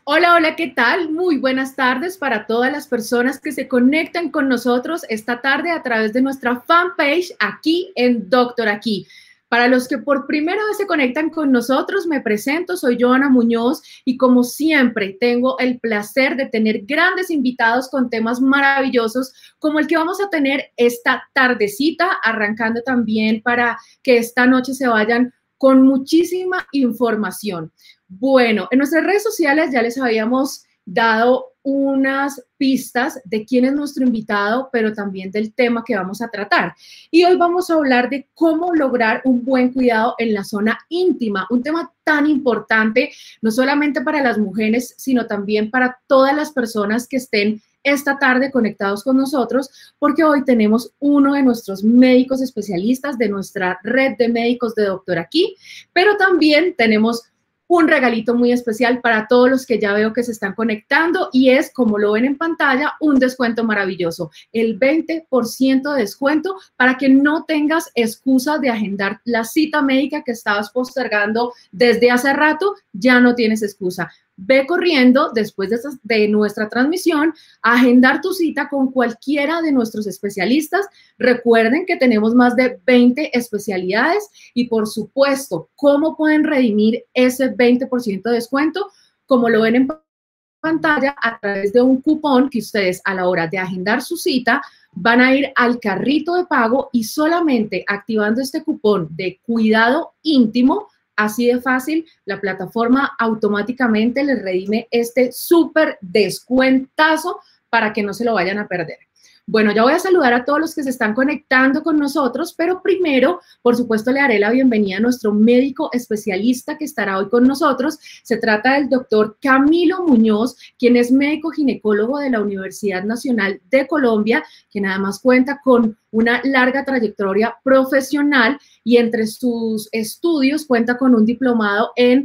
Hola, hola, ¿qué tal? Muy buenas tardes para todas las personas que se conectan con nosotros esta tarde a través de nuestra fanpage aquí en Doctor Aquí. Para los que por primera vez se conectan con nosotros, me presento, soy Joana Muñoz y como siempre tengo el placer de tener grandes invitados con temas maravillosos como el que vamos a tener esta tardecita, arrancando también para que esta noche se vayan con muchísima información. Bueno, en nuestras redes sociales ya les habíamos dado unas pistas de quién es nuestro invitado, pero también del tema que vamos a tratar. Y hoy vamos a hablar de cómo lograr un buen cuidado en la zona íntima, un tema tan importante, no solamente para las mujeres, sino también para todas las personas que estén esta tarde conectados con nosotros, porque hoy tenemos uno de nuestros médicos especialistas de nuestra red de médicos de Doctor Aquí, pero también tenemos un regalito muy especial para todos los que ya veo que se están conectando y es, como lo ven en pantalla, un descuento maravilloso, el 20% de descuento para que no tengas excusa de agendar la cita médica que estabas postergando desde hace rato, ya no tienes excusa. Ve corriendo después de nuestra transmisión a agendar tu cita con cualquiera de nuestros especialistas. Recuerden que tenemos más de 20 especialidades y, por supuesto, ¿cómo pueden redimir ese 20% de descuento? Como lo ven en pantalla, a través de un cupón que ustedes a la hora de agendar su cita van a ir al carrito de pago y solamente activando este cupón de cuidado íntimo, así de fácil, la plataforma automáticamente les redime este súper descuentazo para que no se lo vayan a perder. Bueno, ya voy a saludar a todos los que se están conectando con nosotros, pero primero, por supuesto, le haré la bienvenida a nuestro médico especialista que estará hoy con nosotros. Se trata del doctor Camilo Muñoz, quien es médico ginecólogo de la Universidad Nacional de Colombia, quien además cuenta con una larga trayectoria profesional y entre sus estudios cuenta con un diplomado en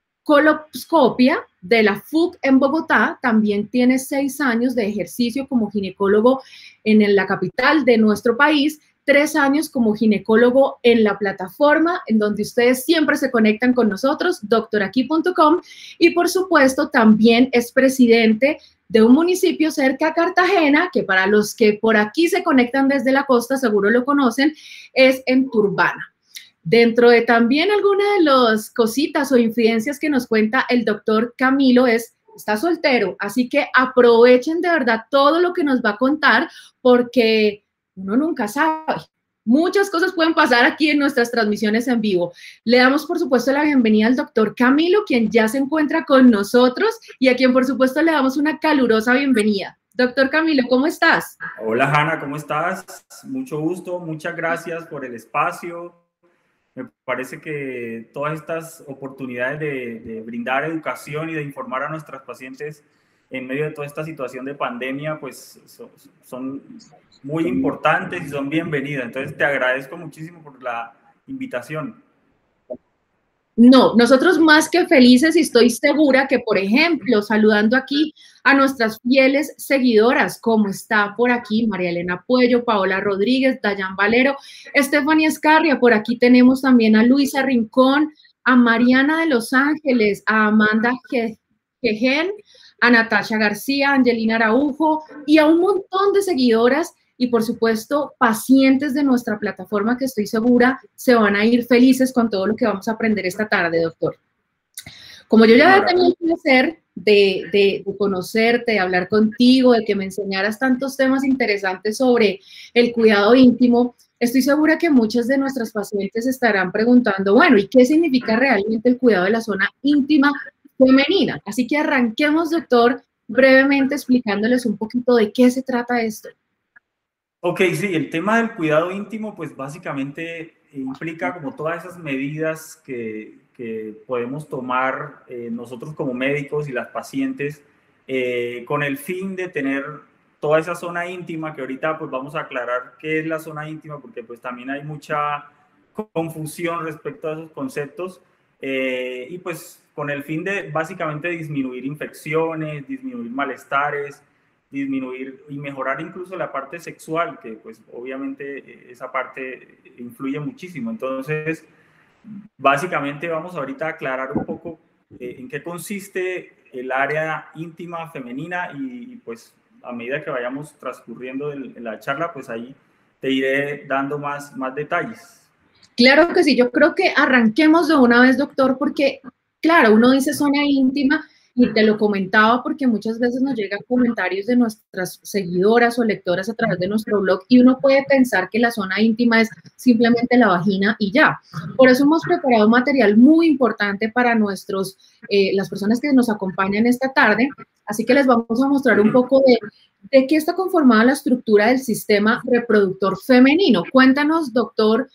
colposcopia de la FUC en Bogotá. También tiene 6 años de ejercicio como ginecólogo en la capital de nuestro país, 3 años como ginecólogo en la plataforma en donde ustedes siempre se conectan con nosotros, doctoraquí.com, y por supuesto también es presidente de un municipio cerca a Cartagena, que para los que por aquí se conectan desde la costa seguro lo conocen, es en Turbana. Dentro de también alguna de las cositas o infidencias que nos cuenta el doctor Camilo está soltero, así que aprovechen de verdad todo lo que nos va a contar porque uno nunca sabe. Muchas cosas pueden pasar aquí en nuestras transmisiones en vivo. Le damos, por supuesto, la bienvenida al doctor Camilo, quien ya se encuentra con nosotros y a quien, por supuesto, le damos una calurosa bienvenida. Doctor Camilo, ¿cómo estás? Hola Hanna, ¿cómo estás? Mucho gusto, muchas gracias por el espacio. Me parece que todas estas oportunidades de brindar educación y de informar a nuestras pacientes en medio de toda esta situación de pandemia, pues son muy importantes y son bienvenidas. Entonces te agradezco muchísimo por la invitación. No, nosotros más que felices y estoy segura que, por ejemplo, saludando aquí a nuestras fieles seguidoras, como está por aquí María Elena Puello, Paola Rodríguez, Dayan Valero, Estefanía Escarria, por aquí tenemos también a Luisa Rincón, a Mariana de Los Ángeles, a Amanda Gején, a Natasha García, a Angelina Araujo y a un montón de seguidoras y, por supuesto, pacientes de nuestra plataforma que estoy segura se van a ir felices con todo lo que vamos a aprender esta tarde, doctor. Como yo Qué ya he tenido maravilla. el placer de conocerte, de hablar contigo, de que me enseñaras tantos temas interesantes sobre el cuidado íntimo, estoy segura que muchas de nuestras pacientes estarán preguntando, bueno, ¿y qué significa realmente el cuidado de la zona íntima femenina? Así que arranquemos, doctor, brevemente explicándoles un poquito de qué se trata esto. Ok, sí, el tema del cuidado íntimo, pues básicamente implica como todas esas medidas que podemos tomar nosotros como médicos y las pacientes con el fin de tener toda esa zona íntima, que ahorita pues vamos a aclarar qué es la zona íntima, porque pues también hay mucha confusión respecto a esos conceptos y pues con el fin de básicamente disminuir infecciones, disminuir malestares, disminuir y mejorar incluso la parte sexual, que pues obviamente esa parte influye muchísimo. Entonces, básicamente vamos ahorita a aclarar un poco en qué consiste el área íntima femenina y pues a medida que vayamos transcurriendo en la charla, pues ahí te iré dando más detalles. Claro que sí, yo creo que arranquemos de una vez, doctor, porque, claro, uno dice zona íntima y te lo comentaba porque muchas veces nos llegan comentarios de nuestras seguidoras o lectoras a través de nuestro blog y uno puede pensar que la zona íntima es simplemente la vagina y ya. Por eso hemos preparado un material muy importante para las personas que nos acompañan esta tarde, así que les vamos a mostrar un poco de qué está conformada la estructura del sistema reproductor femenino. Cuéntanos, doctor,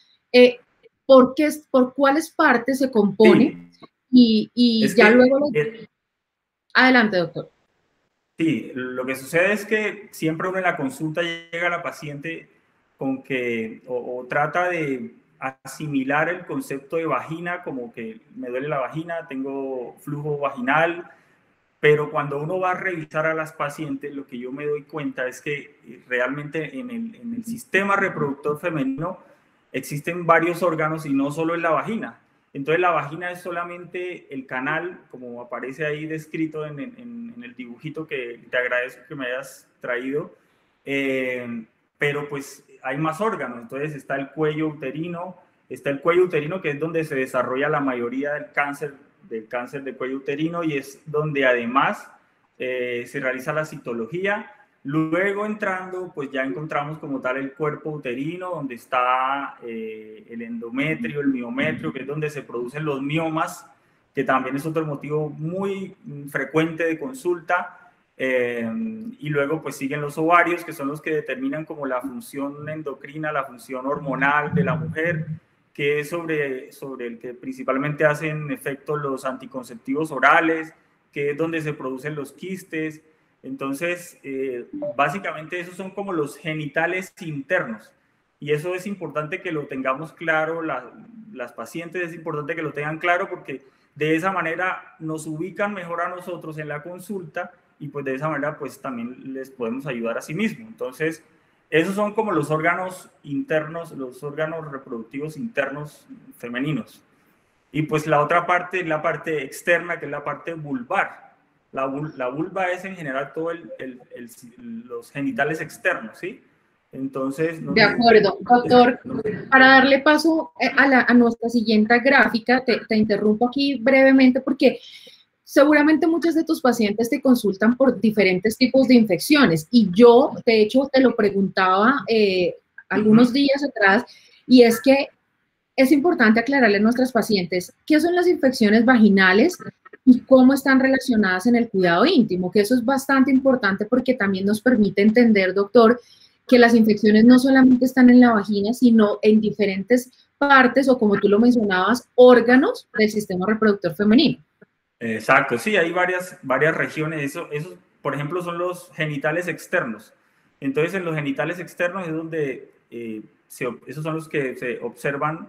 por cuáles partes se compone y ya luego... Adelante, doctor. Sí, lo que sucede es que siempre uno en la consulta llega a la paciente con que o trata de asimilar el concepto de vagina, como que me duele la vagina, tengo flujo vaginal, pero cuando uno va a revisar a las pacientes, lo que yo me doy cuenta es que realmente en el sistema reproductor femenino existen varios órganos y no solo en la vagina. Entonces la vagina es solamente el canal, como aparece ahí descrito en el dibujito que te agradezco que me hayas traído, pero pues hay más órganos. Entonces está el cuello uterino que es donde se desarrolla la mayoría del cáncer de cuello uterino y es donde además se realiza la citología. Luego entrando, pues ya encontramos como tal el cuerpo uterino, donde está el endometrio, el miometrio, que es donde se producen los miomas, que también es otro motivo muy frecuente de consulta. Y luego pues siguen los ovarios, que son los que determinan como la función endocrina, la función hormonal de la mujer, que es sobre el que principalmente hacen efecto los anticonceptivos orales, que es donde se producen los quistes. Entonces, básicamente esos son como los genitales internos y eso es importante que lo tengamos claro, las pacientes es importante que lo tengan claro porque de esa manera nos ubican mejor a nosotros en la consulta y pues de esa manera pues también les podemos ayudar a sí mismos. Entonces, esos son como los órganos internos, los órganos reproductivos internos femeninos. Y pues la otra parte es la parte externa, que es la parte vulvar. La vulva es en general todos los genitales externos, ¿sí? Entonces... De acuerdo, doctor. Para darle paso a nuestra siguiente gráfica, te interrumpo aquí brevemente porque seguramente muchos de tus pacientes te consultan por diferentes tipos de infecciones y yo, de hecho, te lo preguntaba algunos días atrás y es que es importante aclararle a nuestras pacientes qué son las infecciones vaginales y cómo están relacionadas en el cuidado íntimo, que eso es bastante importante porque también nos permite entender, doctor, que las infecciones no solamente están en la vagina, sino en diferentes partes o, como tú lo mencionabas, órganos del sistema reproductor femenino. Exacto, sí, hay varias regiones. Eso, por ejemplo, son los genitales externos. Entonces, en los genitales externos es donde esos son los que se observan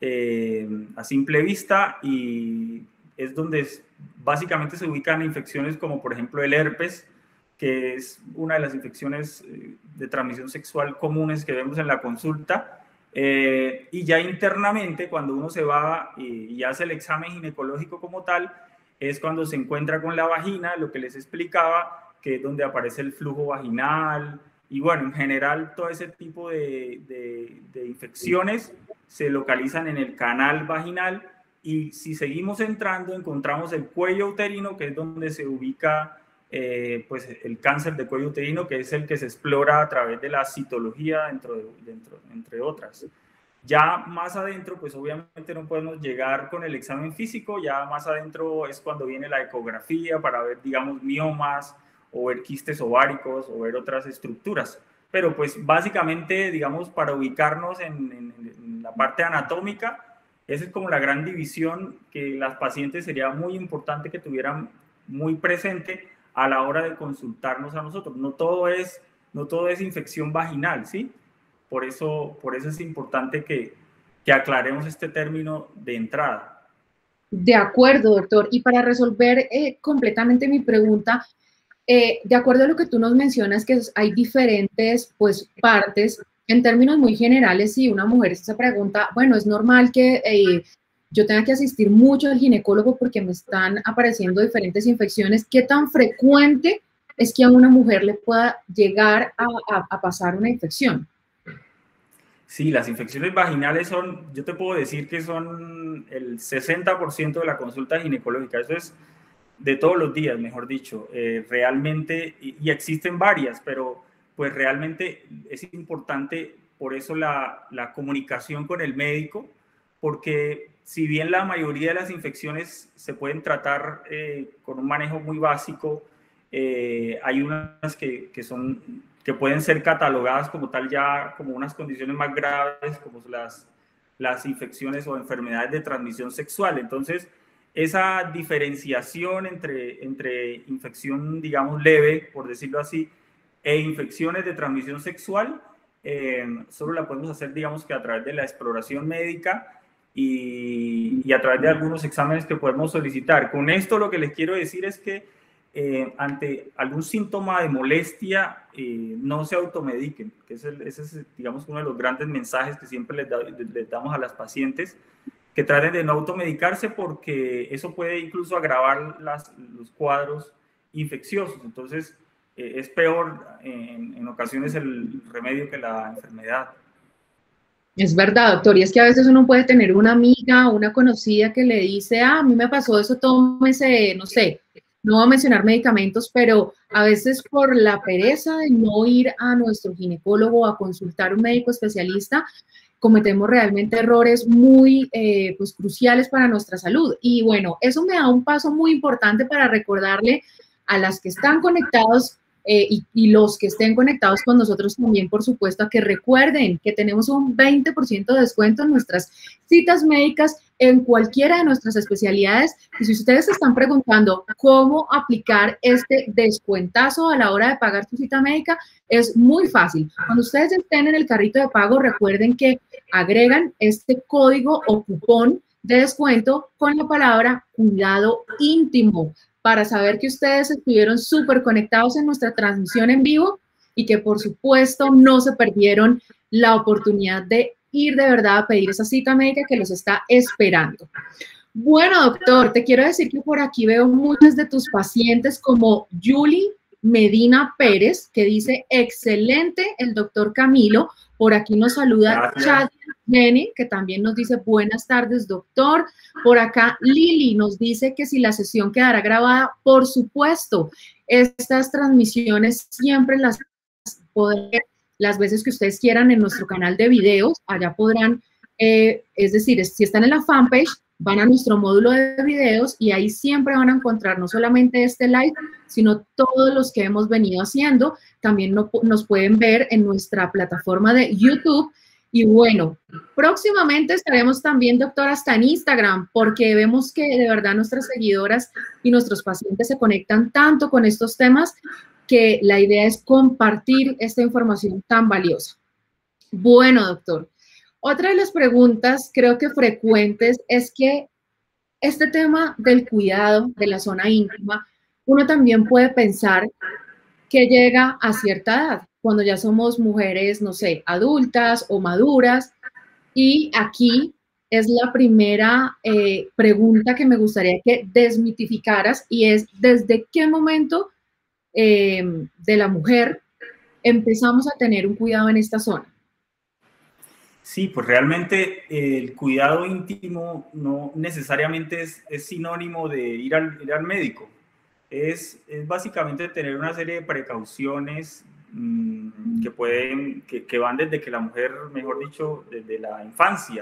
a simple vista y es donde básicamente se ubican infecciones como, por ejemplo, el herpes, que es una de las infecciones de transmisión sexual comunes que vemos en la consulta. Y ya internamente, cuando uno se va y hace el examen ginecológico como tal, es cuando se encuentra con la vagina, lo que les explicaba, que es donde aparece el flujo vaginal. Y bueno, en general, todo ese tipo de infecciones se localizan en el canal vaginal. Y si seguimos entrando, encontramos el cuello uterino, que es donde se ubica pues el cáncer de cuello uterino, que es el que se explora a través de la citología, entre otras. Ya más adentro, pues obviamente no podemos llegar con el examen físico, ya más adentro es cuando viene la ecografía para ver, digamos, miomas o ver quistes ováricos o ver otras estructuras. Pero pues básicamente, digamos, para ubicarnos en la parte anatómica, esa es como la gran división que las pacientes sería muy importante que tuvieran muy presente a la hora de consultarnos a nosotros. No todo es infección vaginal, ¿sí? Por eso es importante que aclaremos este término de entrada. De acuerdo, doctor. Y para resolver completamente mi pregunta, de acuerdo a lo que tú nos mencionas, que hay diferentes pues, partes, en términos muy generales, si una mujer se pregunta, bueno, es normal que yo tenga que asistir mucho al ginecólogo porque me están apareciendo diferentes infecciones, ¿qué tan frecuente es que a una mujer le pueda llegar a pasar una infección? Sí, las infecciones vaginales son, yo te puedo decir que son el 60% de la consulta ginecológica. Eso es de todos los días, mejor dicho. Realmente, y existen varias, pero pues realmente es importante por eso la comunicación con el médico, porque si bien la mayoría de las infecciones se pueden tratar con un manejo muy básico, hay unas que pueden ser catalogadas como tal ya como unas condiciones más graves, como las infecciones o enfermedades de transmisión sexual. Entonces, esa diferenciación entre infección, digamos, leve, por decirlo así, e infecciones de transmisión sexual, solo la podemos hacer, digamos, que a través de la exploración médica y a través de algunos exámenes que podemos solicitar. Con esto lo que les quiero decir es que ante algún síntoma de molestia, no se automediquen, que ese es, digamos, uno de los grandes mensajes que siempre les damos a las pacientes, que traten de no automedicarse porque eso puede incluso agravar los cuadros infecciosos. Entonces, es peor en ocasiones el remedio que la enfermedad. Es verdad, doctor, y es que a veces uno puede tener una amiga o una conocida que le dice, a mí me pasó eso, tómese, no sé, no voy a mencionar medicamentos, pero a veces por la pereza de no ir a nuestro ginecólogo a consultar a un médico especialista, cometemos realmente errores muy pues, cruciales para nuestra salud. Y bueno, eso me da un paso muy importante para recordarle a las que están conectados y los que estén conectados con nosotros también, por supuesto, a que recuerden que tenemos un 20% de descuento en nuestras citas médicas en cualquiera de nuestras especialidades. Y si ustedes se están preguntando cómo aplicar este descuentazo a la hora de pagar su cita médica, es muy fácil. Cuando ustedes estén en el carrito de pago, recuerden que agregan este código o cupón de descuento con la palabra cuidado íntimo para saber que ustedes estuvieron súper conectados en nuestra transmisión en vivo y que por supuesto no se perdieron la oportunidad de ir de verdad a pedir esa cita médica que los está esperando. Bueno, doctor, te quiero decir que por aquí veo muchos de tus pacientes como Julie Medina Pérez, que dice, excelente el doctor Camilo. Por aquí nos saluda Chad Jenny, que también nos dice, buenas tardes, doctor. Por acá Lili nos dice que si la sesión quedará grabada, por supuesto. Estas transmisiones siempre las podrán ver las veces que ustedes quieran en nuestro canal de videos. Allá podrán, es decir, si están en la fanpage, van a nuestro módulo de videos y ahí siempre van a encontrar no solamente este live, sino todos los que hemos venido haciendo. También nos pueden ver en nuestra plataforma de YouTube. Y bueno, próximamente estaremos también, doctora, hasta en Instagram, porque vemos que de verdad nuestras seguidoras y nuestros pacientes se conectan tanto con estos temas que la idea es compartir esta información tan valiosa. Bueno, doctor. Otra de las preguntas, creo que frecuentes, es que este tema del cuidado de la zona íntima, uno también puede pensar que llega a cierta edad, cuando ya somos mujeres, no sé, adultas o maduras. Y aquí es la primera pregunta que me gustaría que desmitificaras y es, ¿desde qué momento de la mujer empezamos a tener un cuidado en esta zona? Sí, pues realmente el cuidado íntimo no necesariamente es sinónimo de ir al médico. Es básicamente tener una serie de precauciones que van desde que la mujer, mejor dicho, desde la infancia,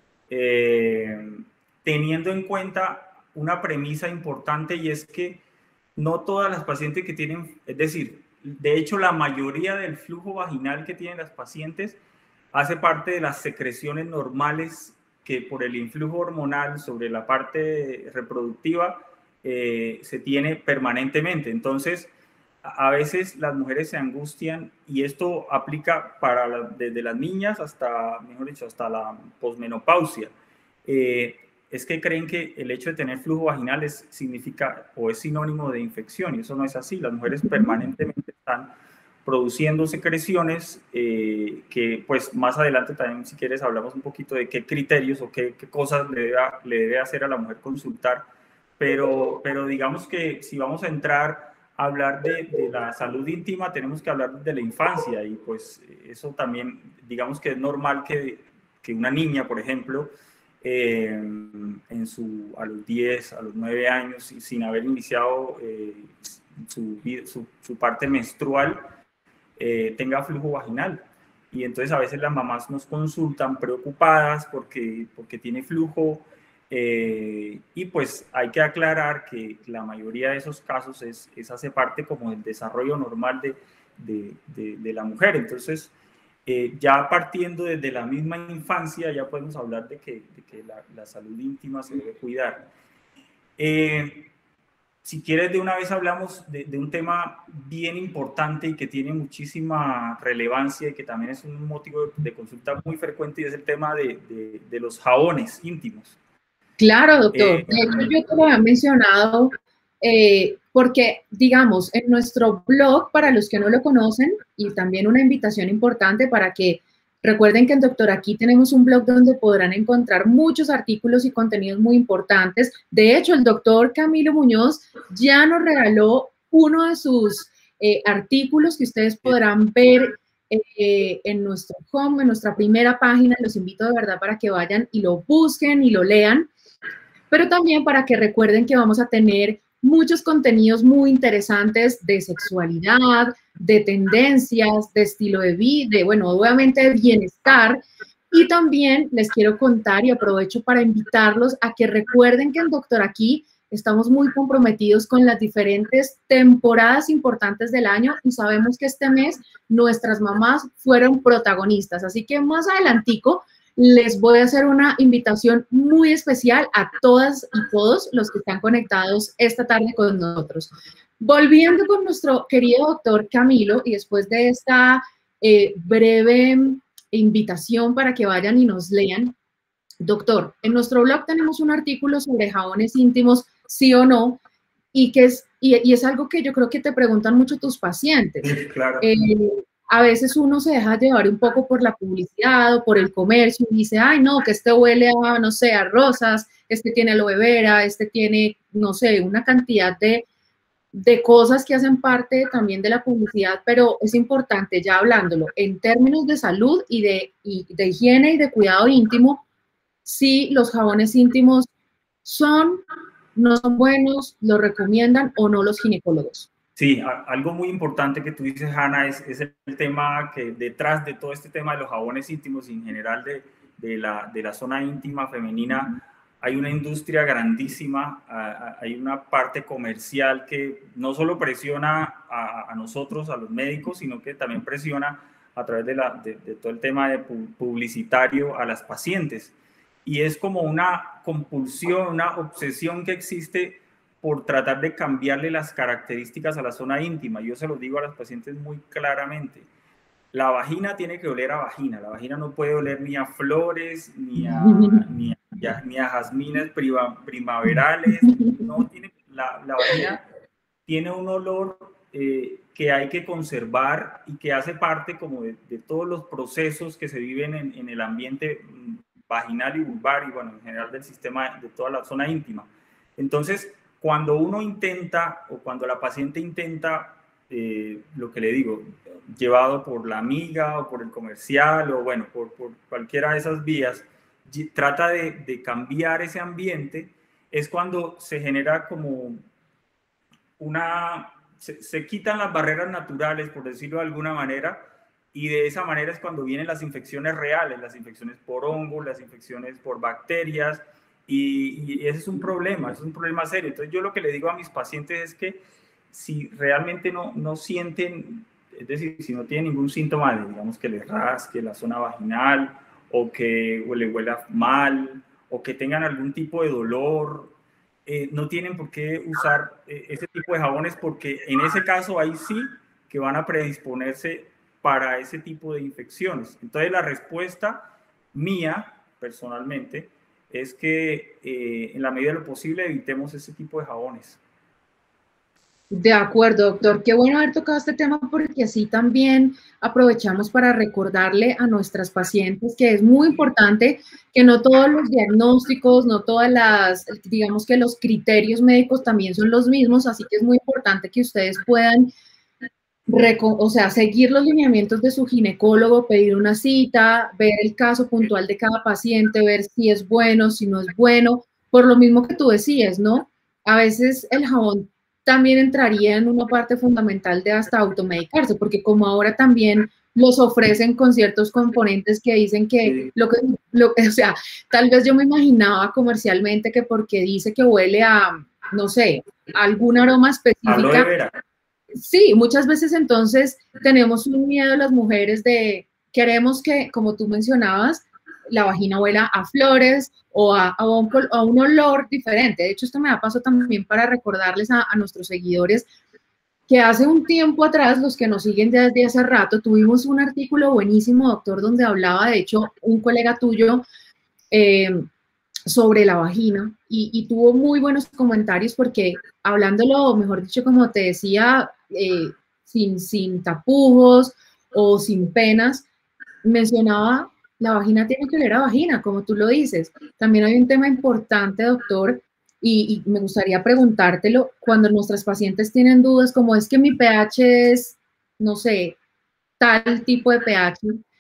teniendo en cuenta una premisa importante y es que no todas las pacientes que tienen, es decir, de hecho la mayoría del flujo vaginal que tienen las pacientes hace parte de las secreciones normales que por el influjo hormonal sobre la parte reproductiva se tiene permanentemente. Entonces, a veces las mujeres se angustian y esto aplica desde las niñas hasta, mejor dicho, hasta la posmenopausia. Es que creen que el hecho de tener flujo vaginal significa o es sinónimo de infección y eso no es así. Las mujeres permanentemente están produciendo secreciones que pues más adelante también, si quieres, hablamos un poquito de qué criterios o qué cosas le debe hacer a la mujer consultar, pero digamos que si vamos a entrar a hablar de la salud íntima, tenemos que hablar de la infancia, y pues eso también, digamos que es normal que una niña, por ejemplo, a los 10, a los 9 años, sin haber iniciado su parte menstrual, tenga flujo vaginal. Y entonces a veces las mamás nos consultan preocupadas porque tiene flujo, y pues hay que aclarar que la mayoría de esos casos hace parte como del desarrollo normal de la mujer. Entonces, ya partiendo desde la misma infancia, ya podemos hablar de que la salud íntima se debe cuidar. Si quieres, de una vez hablamos de un tema bien importante y que tiene muchísima relevancia y que también es un motivo de consulta muy frecuente, y es el tema de los jabones íntimos. Claro, doctor. De hecho, yo te lo había mencionado porque, digamos, en nuestro blog, para los que no lo conocen, y también una invitación importante para que recuerden que en Doctor Aquí tenemos un blog donde podrán encontrar muchos artículos y contenidos muy importantes. De hecho, el doctor Camilo Muñoz ya nos regaló uno de sus artículos que ustedes podrán ver en nuestro home, en nuestra primera página. Los invito de verdad para que vayan y lo busquen y lo lean, pero también para que recuerden que vamos a tener muchos contenidos muy interesantes de sexualidad, de tendencias, de estilo de vida, bueno, obviamente de bienestar. Y también les quiero contar, y aprovecho para invitarlos a que recuerden que en Doctor Aquí estamos muy comprometidos con las diferentes temporadas importantes del año, y sabemos que este mes nuestras mamás fueron protagonistas. Así que más adelantico les voy a hacer una invitación muy especial a todas y todos los que están conectados esta tarde con nosotros. Volviendo con nuestro querido doctor Camilo, y después de esta breve invitación para que vayan y nos lean, doctor, en nuestro blog tenemos un artículo sobre jabones íntimos, sí o no, y es algo que yo creo que te preguntan mucho tus pacientes. Sí, claro. A veces uno se deja llevar un poco por la publicidad o por el comercio y dice, ay, no, que este huele a, no sé, a rosas, este tiene aloe vera, este tiene, no sé, una cantidad de cosas que hacen parte también de la publicidad, pero es importante, ya hablándolo, en términos de salud y de higiene y de cuidado íntimo, si los jabones íntimos no son buenos, los recomiendan o no los ginecólogos. Sí, algo muy importante que tú dices, Hanna, es el tema que detrás de todo este tema de los jabones íntimos y en general de la zona íntima femenina, hay una industria grandísima, hay una parte comercial que no solo presiona a nosotros, a los médicos, sino que también presiona a través de todo el tema publicitario a las pacientes. Y es como una compulsión, una obsesión que existe por tratar de cambiarle las características a la zona íntima. Yo se lo digo a las pacientes muy claramente. La vagina tiene que oler a vagina. La vagina no puede oler ni a flores, ni a jazmines primaverales. No tiene, la vagina tiene un olor que hay que conservar y que hace parte como de todos los procesos que se viven en el ambiente vaginal y vulvar y bueno, en general del sistema, de toda la zona íntima. Entonces, cuando uno intenta o cuando la paciente intenta, lo que le digo, llevado por la amiga o por el comercial o bueno, por cualquiera de esas vías, trata de cambiar ese ambiente, es cuando se genera como se quitan las barreras naturales, por decirlo de alguna manera, y de esa manera es cuando vienen las infecciones reales, las infecciones por hongos, las infecciones por bacterias, y ese es un problema serio. Entonces yo lo que le digo a mis pacientes es que si realmente no sienten, es decir, si no tienen ningún síntoma, digamos que les rasque la zona vaginal, o que le huela mal, o que tengan algún tipo de dolor, no tienen por qué usar ese tipo de jabones, porque en ese caso ahí sí que van a predisponerse para ese tipo de infecciones. Entonces la respuesta mía, personalmente, es que en la medida de lo posible evitemos ese tipo de jabones. De acuerdo, doctor. Qué bueno haber tocado este tema porque así también aprovechamos para recordarle a nuestras pacientes que es muy importante que no todos los diagnósticos, no todas las, digamos que los criterios médicos también son los mismos, así que es muy importante que ustedes puedan o sea, seguir los lineamientos de su ginecólogo, pedir una cita, ver el caso puntual de cada paciente, ver si es bueno, si no es bueno, por lo mismo que tú decías, ¿no? A veces el jabón también entraría en una parte fundamental de hasta automedicarse, porque como ahora también los ofrecen con ciertos componentes que dicen que Sí. o sea, tal vez yo me imaginaba comercialmente que porque dice que huele a, no sé, algún aroma Aloe específica. vera. Sí, muchas veces entonces tenemos un miedo las mujeres de queremos que, como tú mencionabas, la vagina huela a flores o a un olor diferente. De hecho, esto me da paso también para recordarles a nuestros seguidores que hace un tiempo atrás, los que nos siguen desde hace rato, tuvimos un artículo buenísimo, doctor, donde hablaba, de hecho, un colega tuyo eh, sobre la vagina y tuvo muy buenos comentarios porque hablándolo, mejor dicho, como te decía, sin tapujos o sin penas, mencionaba, la vagina tiene que oler a vagina, como tú lo dices. También hay un tema importante, doctor, y me gustaría preguntártelo, cuando nuestras pacientes tienen dudas, como es que mi pH es, no sé, tal tipo de pH,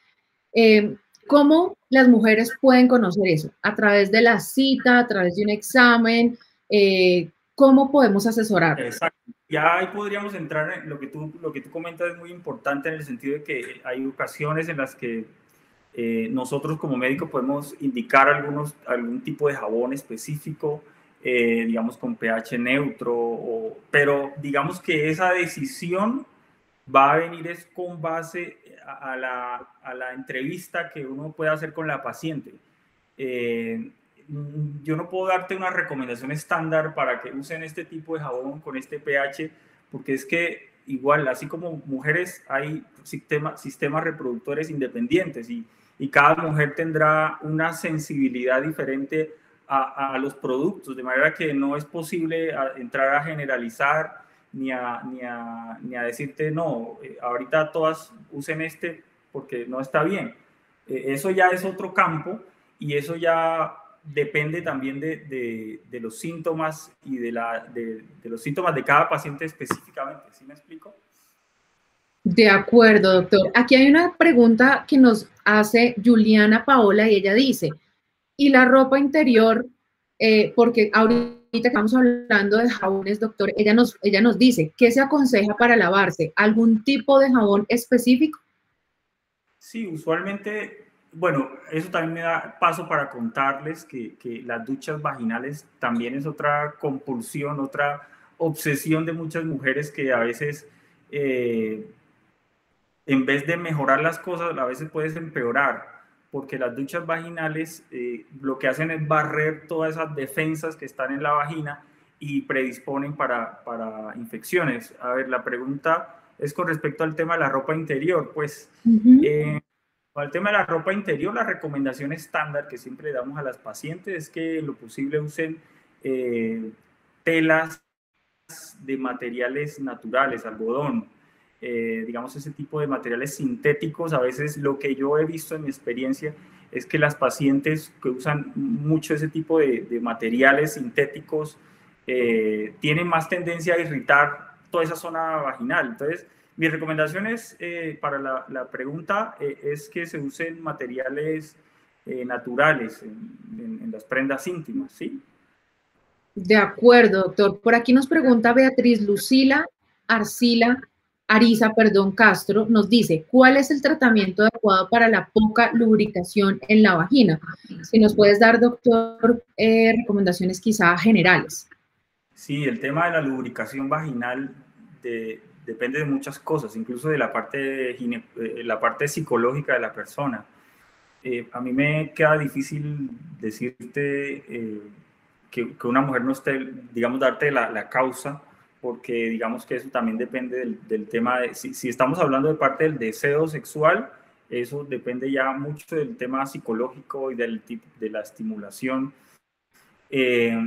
¿cómo las mujeres pueden conocer eso? ¿A través de la cita, a través de un examen? ¿Cómo podemos asesorar? Exacto. Ya ahí podríamos entrar en lo que tú comentas es muy importante en el sentido de que hay ocasiones en las que nosotros como médicos podemos indicar algún tipo de jabón específico, digamos con pH neutro, pero digamos que esa decisión va a venir es con base a la entrevista que uno puede hacer con la paciente. Eh, yo no puedo darte una recomendación estándar para que usen este tipo de jabón con este pH, porque es que igual, así como mujeres, hay sistemas reproductores independientes y cada mujer tendrá una sensibilidad diferente a los productos, de manera que no es posible entrar a generalizar ni a decirte, no, ahorita todas usen este porque no está bien. Eso ya es otro campo y eso ya depende también de los síntomas y de los síntomas de cada paciente específicamente. ¿Sí me explico? De acuerdo, doctor. Aquí hay una pregunta que nos hace Juliana Paola y ella dice, ¿y la ropa interior? Porque ahorita que estamos hablando de jabones, doctor, ella nos dice, ¿qué se aconseja para lavarse? ¿Algún tipo de jabón específico? Sí, usualmente, bueno, eso también me da paso para contarles que las duchas vaginales también es otra compulsión, otra obsesión de muchas mujeres que a veces, en vez de mejorar las cosas, a veces puedes empeorar, porque las duchas vaginales lo que hacen es barrer todas esas defensas que están en la vagina y predisponen para infecciones. A ver, la pregunta es con respecto al tema de la ropa interior, pues... Con el tema de la ropa interior, la recomendación estándar que siempre le damos a las pacientes es que en lo posible usen telas de materiales naturales, algodón, digamos ese tipo de materiales sintéticos. A veces lo que yo he visto en mi experiencia es que las pacientes que usan mucho ese tipo de materiales sintéticos tienen más tendencia a irritar toda esa zona vaginal. Entonces, mi recomendación es, para la pregunta, es que se usen materiales naturales en las prendas íntimas, ¿sí? De acuerdo, doctor. Por aquí nos pregunta Beatriz Lucila Arcila, Ariza, perdón, Castro, nos dice, ¿cuál es el tratamiento adecuado para la poca lubricación en la vagina? Si nos puedes dar, doctor, recomendaciones quizá generales. Sí, el tema de la lubricación vaginal depende de muchas cosas, incluso de la parte psicológica de la persona. A mí me queda difícil decirte que una mujer no esté, digamos, darte la causa, porque digamos que eso también depende del tema de, si estamos hablando de parte del deseo sexual, eso depende ya mucho del tema psicológico y del tipo de la estimulación.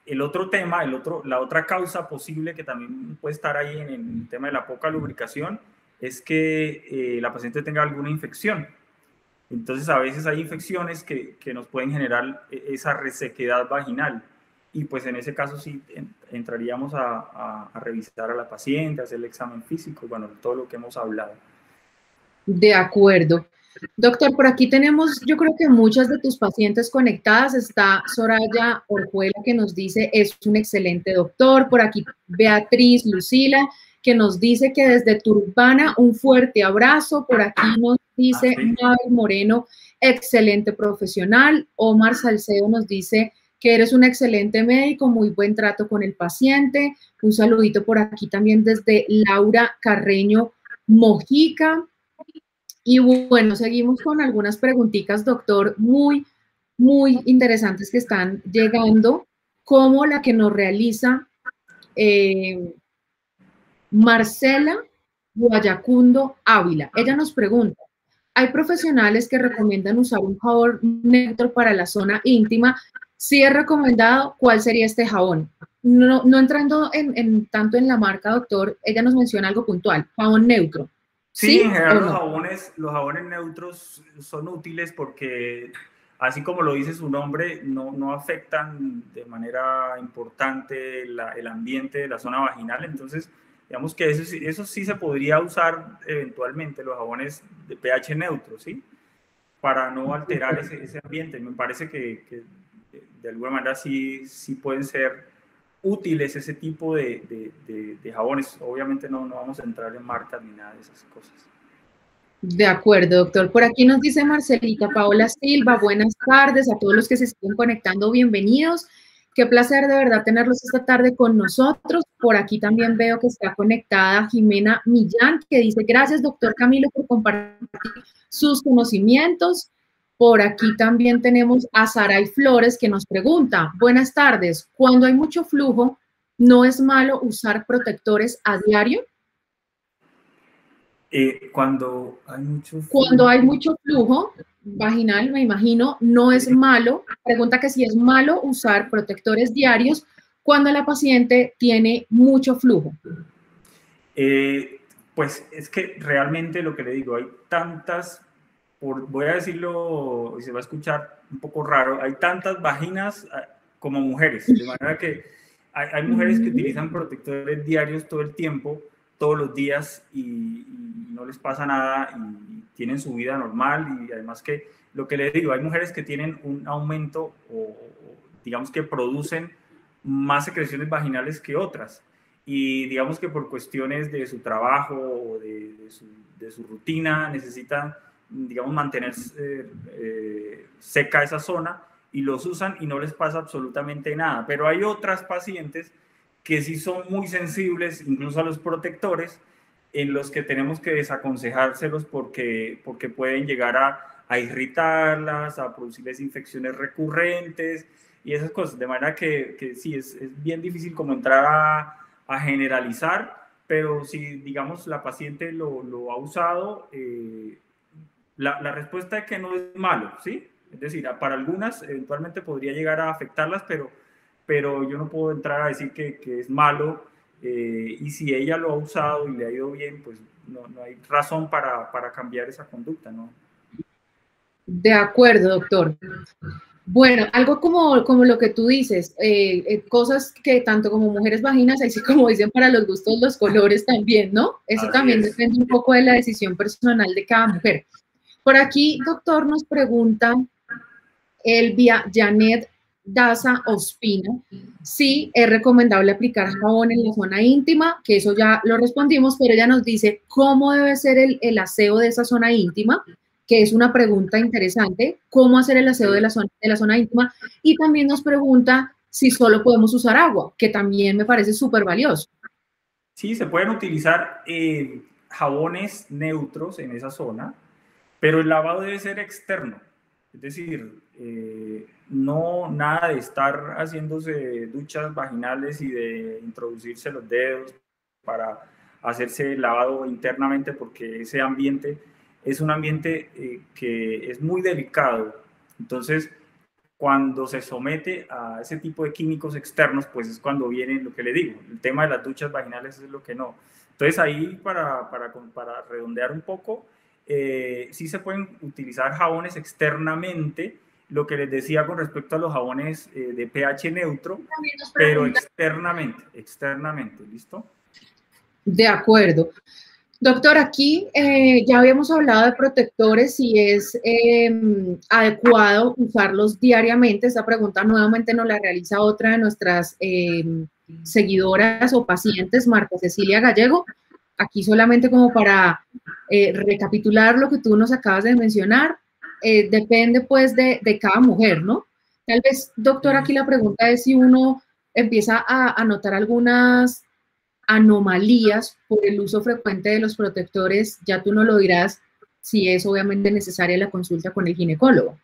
El otro tema, la otra causa posible que también puede estar ahí en el tema de la poca lubricación es que la paciente tenga alguna infección. Entonces, a veces hay infecciones que nos pueden generar esa resequedad vaginal. Y pues en ese caso sí entraríamos a revisar a la paciente, hacer el examen físico, bueno, todo lo que hemos hablado. De acuerdo. Doctor, por aquí tenemos, yo creo que muchas de tus pacientes conectadas. Está Soraya Orjuela, que nos dice, es un excelente doctor. Por aquí Beatriz Lucila, que nos dice que desde Turbana, un fuerte abrazo. Por aquí nos dice Mabel Moreno, excelente profesional. Omar Salcedo nos dice que eres un excelente médico, muy buen trato con el paciente. Un saludito por aquí también desde Laura Carreño Mojica. Y bueno, seguimos con algunas preguntitas, doctor, muy interesantes que están llegando, como la que nos realiza Marcela Guayacundo Ávila. Ella nos pregunta, ¿hay profesionales que recomiendan usar un jabón neutro para la zona íntima? Si es recomendado, ¿cuál sería este jabón? No entrando tanto en la marca, doctor, ella nos menciona algo puntual, jabón neutro. Sí, en general los jabones neutros son útiles porque, así como lo dice su nombre, no afectan de manera importante el ambiente de la zona vaginal. Entonces, digamos que eso sí se podría usar eventualmente, los jabones de pH neutro, ¿sí? Para no alterar ese ambiente. Me parece que de alguna manera sí pueden ser útiles ese tipo de jabones. Obviamente no vamos a entrar en marcas ni nada de esas cosas. De acuerdo, doctor. Por aquí nos dice Marcelita Paola Silva, buenas tardes a todos los que se siguen conectando, bienvenidos. Qué placer de verdad tenerlos esta tarde con nosotros. Por aquí también veo que está conectada Jimena Millán, que dice, gracias, doctor Camilo, por compartir sus conocimientos. Por aquí también tenemos a Saray Flores, que nos pregunta, buenas tardes, cuando hay mucho flujo, ¿no es malo usar protectores a diario? Cuando hay mucho flujo. Cuando hay mucho flujo vaginal, me imagino, no es malo. Pregunta que si es malo usar protectores diarios cuando la paciente tiene mucho flujo. Pues es que realmente lo que le digo, hay tantas, voy a decirlo y se va a escuchar un poco raro, hay tantas vaginas como mujeres, de manera que hay mujeres que utilizan protectores diarios todo el tiempo, todos los días y no les pasa nada y tienen su vida normal. Y además que lo que les digo, hay mujeres que tienen un aumento o digamos que producen más secreciones vaginales que otras, y digamos que por cuestiones de su trabajo o de su rutina necesitan, digamos, mantener seca esa zona y los usan y no les pasa absolutamente nada. Pero hay otras pacientes que sí son muy sensibles, incluso a los protectores, en los que tenemos que desaconsejárselos porque pueden llegar a irritarlas, a producirles infecciones recurrentes y esas cosas. De manera que sí, es bien difícil como entrar a generalizar, pero si, digamos, la paciente lo ha usado, la respuesta es que no es malo, ¿sí? Es decir, para algunas eventualmente podría llegar a afectarlas, pero yo no puedo entrar a decir que es malo, y si ella lo ha usado y le ha ido bien, pues no hay razón para cambiar esa conducta, ¿no? De acuerdo, doctor. Bueno, algo como lo que tú dices, cosas que tanto como mujeres vaginas, así como dicen para los gustos, los colores también, ¿no? Eso también depende un poco de la decisión personal de cada mujer. Por aquí, doctor, nos pregunta Elvia Janet Daza Ospina si es recomendable aplicar jabón en la zona íntima, que eso ya lo respondimos, pero ella nos dice cómo debe ser el aseo de esa zona íntima, que es una pregunta interesante, cómo hacer el aseo de la zona íntima, y también nos pregunta si solo podemos usar agua, que también me parece súper valioso. Sí, se pueden utilizar jabones neutros en esa zona, pero el lavado debe ser externo, es decir, no nada de estar haciéndose duchas vaginales y de introducirse los dedos para hacerse el lavado internamente, porque ese ambiente es un ambiente que es muy delicado. Entonces, cuando se somete a ese tipo de químicos externos, pues es cuando viene lo que le digo, el tema de las duchas vaginales es lo que no. Entonces ahí para redondear un poco, sí se pueden utilizar jabones externamente, lo que les decía con respecto a los jabones de pH neutro, pero externamente, ¿listo? De acuerdo. Doctor, aquí ya habíamos hablado de protectores y es adecuado usarlos diariamente. Esta pregunta nuevamente nos la realiza otra de nuestras seguidoras o pacientes, Marta Cecilia Gallego. Aquí solamente como para recapitular lo que tú nos acabas de mencionar, depende pues de cada mujer, ¿no? Tal vez, doctor, aquí la pregunta es si uno empieza a notar algunas anomalías por el uso frecuente de los protectores, ya tú no lo dirás si es obviamente necesaria la consulta con el ginecólogo.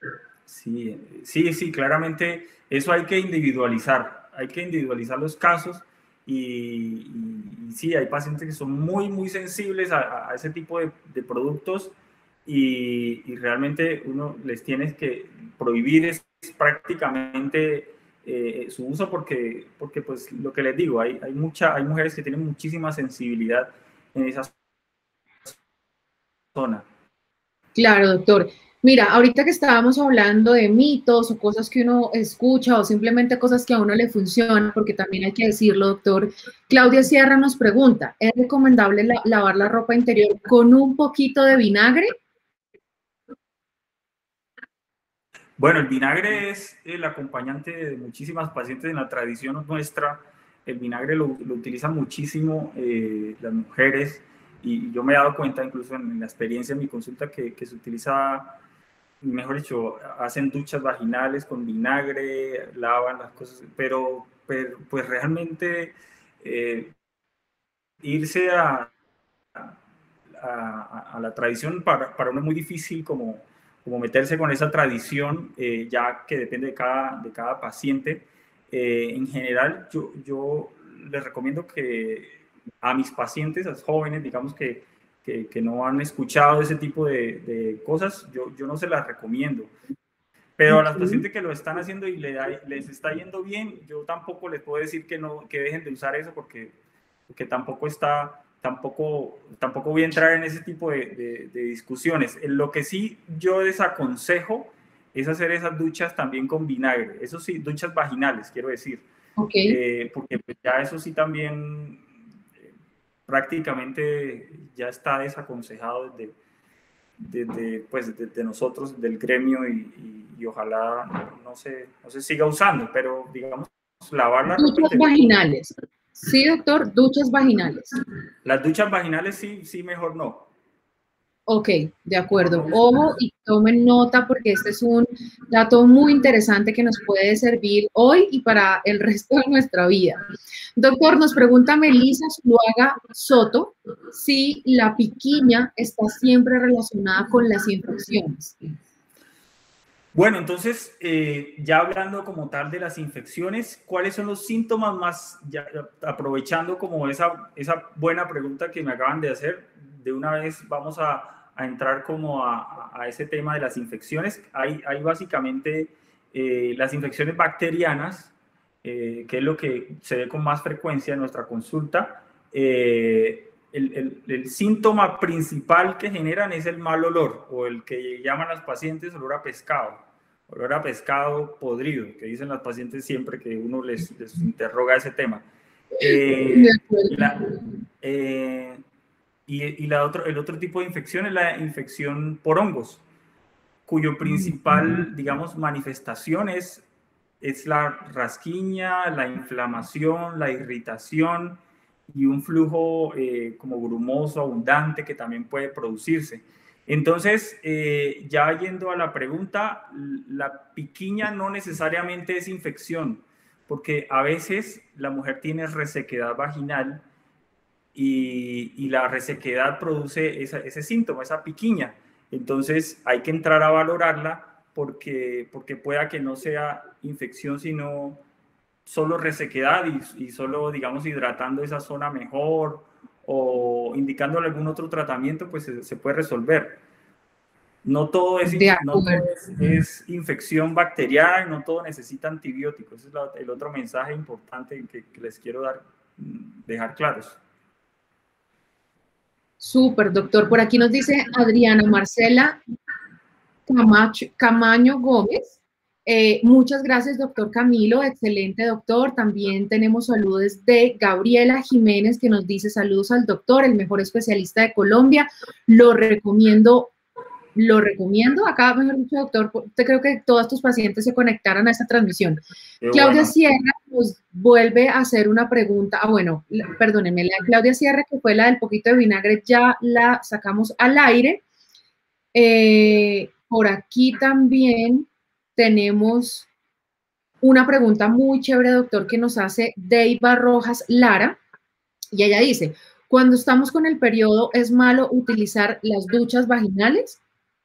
Sí, claramente eso hay que individualizar los casos y sí, hay pacientes que son muy sensibles a ese tipo de productos y realmente uno les tiene que prohibir es prácticamente su uso porque pues lo que les digo, hay mujeres que tienen muchísima sensibilidad en esa zona. Claro, doctor. Mira, ahorita que estábamos hablando de mitos o cosas que uno escucha o simplemente cosas que a uno le funcionan, porque también hay que decirlo, doctor, Claudia Sierra nos pregunta, ¿es recomendable lavar la ropa interior con un poquito de vinagre? Bueno, el vinagre es el acompañante de muchísimas pacientes en la tradición nuestra. El vinagre lo utilizan muchísimo las mujeres y yo me he dado cuenta incluso en la experiencia en mi consulta que se utiliza, mejor dicho, hacen duchas vaginales con vinagre, lavan las cosas, pero pues realmente irse a la tradición para uno es muy difícil como meterse con esa tradición, ya que depende de cada paciente. En general, yo les recomiendo que a mis pacientes, a los jóvenes, digamos que no han escuchado ese tipo de cosas, yo no se las recomiendo. Pero a las pacientes que lo están haciendo y les está yendo bien, yo tampoco les puedo decir que dejen de usar eso porque tampoco voy a entrar en ese tipo de discusiones. Lo que sí yo desaconsejo es hacer esas duchas también con vinagre. Eso sí, duchas vaginales, quiero decir. Okay. Porque pues ya eso sí también prácticamente ya está desaconsejado de nosotros, del gremio y ojalá no se siga usando, pero digamos, lavar la ropa Duchas vaginales. Sí, doctor, duchas vaginales. Las duchas vaginales sí, mejor no. Ok, de acuerdo. Ojo y tomen nota porque este es un dato muy interesante que nos puede servir hoy y para el resto de nuestra vida. Doctor, nos pregunta Melissa Zuluaga Soto si la piquiña está siempre relacionada con las infecciones. Bueno, entonces, ya hablando como tal de las infecciones, ¿cuáles son los síntomas más, ya, aprovechando como esa buena pregunta que me acaban de hacer, de una vez vamos a entrar como a ese tema de las infecciones? Hay básicamente las infecciones bacterianas, que es lo que se ve con más frecuencia en nuestra consulta. El síntoma principal que generan es el mal olor, o el que llaman las pacientes olor a pescado podrido, que dicen las pacientes siempre que uno les interroga ese tema. El otro tipo de infección es la infección por hongos, cuyo principal, digamos, manifestación es la rasquiña, la inflamación, la irritación y un flujo como grumoso, abundante, que también puede producirse. Entonces, ya yendo a la pregunta, la piquiña no necesariamente es infección, porque a veces la mujer tiene resequedad vaginal y la resequedad produce ese síntoma, esa piquiña. Entonces hay que entrar a valorarla porque pueda que no sea infección, sino solo resequedad y solo, digamos, hidratando esa zona mejor o indicándole algún otro tratamiento, pues se puede resolver. No todo es, De no todo acuerdo. es infección bacteriana y no todo necesita antibióticos. Ese es el otro mensaje importante que les quiero dar, dejar claros. Súper, doctor. Por aquí nos dice Adriana Marcela Camaño Gómez. Muchas gracias, doctor Camilo. Excelente, doctor. También tenemos saludos de Gabriela Jiménez, que nos dice saludos al doctor, el mejor especialista de Colombia. Lo recomiendo. Lo recomiendo. Acá, mejor dicho, doctor, te creo que todos tus pacientes se conectaran a esta transmisión. Qué Claudia bueno. Sierra nos vuelve a hacer una pregunta. Bueno, perdónenme, la de Claudia Sierra, que fue la del poquito de vinagre, ya la sacamos al aire. Por aquí también tenemos una pregunta muy chévere, doctor, que nos hace Deiva Rojas Lara, y ella dice, cuando estamos con el periodo, ¿es malo utilizar las duchas vaginales?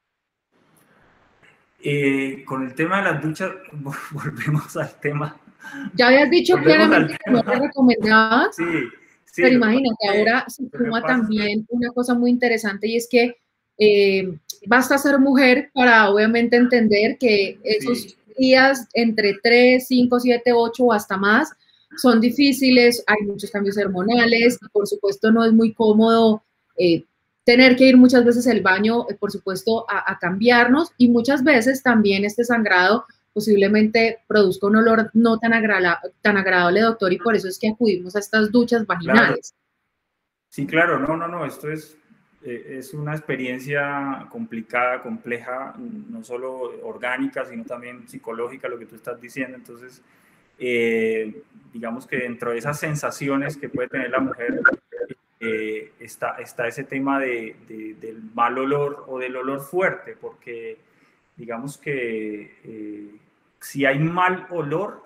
Con el tema de las duchas, volvemos al tema. Ya habías dicho claramente que no te recomendabas, Sí, sí, pero lo que pasa imagínate, ahora se suma es que también una cosa muy interesante y es que basta ser mujer para obviamente entender que sí, esos días entre 3, 5, 7, 8 o hasta más son difíciles, hay muchos cambios hormonales y por supuesto no es muy cómodo tener que ir muchas veces al baño, por supuesto, a cambiarnos y muchas veces también este sangrado posiblemente produzca un olor no tan agradable, doctor, y por eso es que acudimos a estas duchas claro. vaginales. Sí, claro, no, esto es una experiencia complicada, compleja, no solo orgánica, sino también psicológica, lo que tú estás diciendo. Entonces, digamos que dentro de esas sensaciones que puede tener la mujer, está ese tema del mal olor o del olor fuerte, porque digamos que si hay mal olor,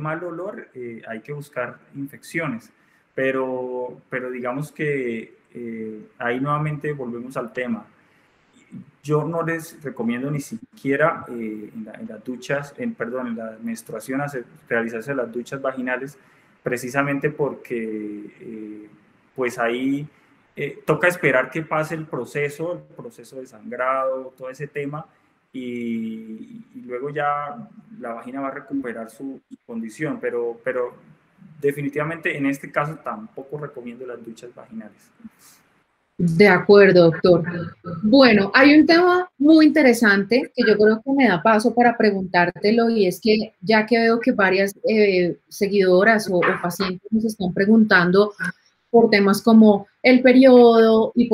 hay que buscar infecciones. Pero digamos que ahí nuevamente volvemos al tema. Yo no les recomiendo ni siquiera en las duchas, perdón, en la menstruación realizarse las duchas vaginales, precisamente porque pues ahí toca esperar que pase el proceso de sangrado, todo ese tema, y luego ya la vagina va a recuperar su condición, pero definitivamente en este caso tampoco recomiendo las duchas vaginales. De acuerdo, doctor. Bueno, hay un tema muy interesante que yo creo que me da paso para preguntártelo y es que ya que veo que varias seguidoras o pacientes nos están preguntando por temas como el periodo y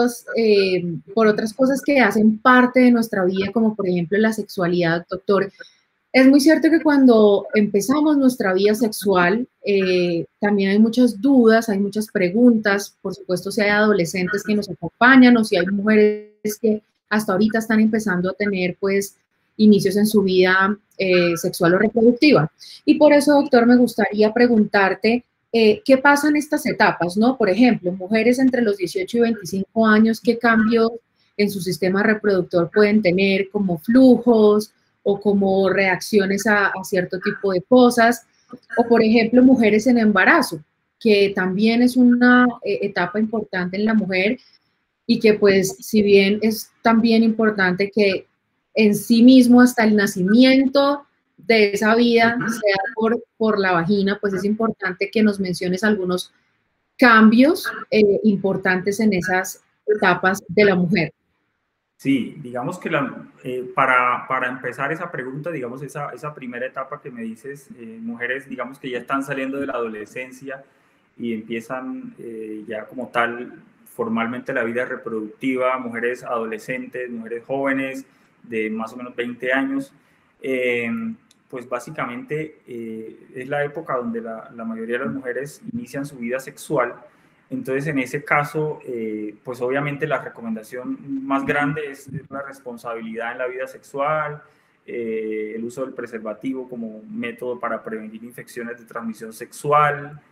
por otras cosas que hacen parte de nuestra vida, como por ejemplo la sexualidad, doctor. Es muy cierto que cuando empezamos nuestra vida sexual, también hay muchas dudas, hay muchas preguntas, por supuesto si hay adolescentes que nos acompañan o si hay mujeres que hasta ahorita están empezando a tener pues inicios en su vida sexual o reproductiva. Y por eso, doctor, me gustaría preguntarte qué pasa en estas etapas, ¿no? Por ejemplo, mujeres entre los 18 y 25 años, ¿qué cambios en su sistema reproductor pueden tener como flujos o como reacciones a cierto tipo de cosas, o por ejemplo mujeres en embarazo, que también es una etapa importante en la mujer y que pues si bien es también importante que en sí mismo hasta el nacimiento de esa vida sea por la vagina, pues es importante que nos menciones algunos cambios importantes en esas etapas de la mujer. Sí, digamos que para empezar esa pregunta, digamos, esa primera etapa que me dices, mujeres, digamos, que ya están saliendo de la adolescencia y empiezan ya como tal formalmente la vida reproductiva, mujeres adolescentes, mujeres jóvenes de más o menos 20 años, pues básicamente es la época donde la mayoría de las mujeres inician su vida sexual. Entonces, en ese caso, pues obviamente la recomendación más grande es la responsabilidad en la vida sexual, el uso del preservativo como método para prevenir infecciones de transmisión sexual.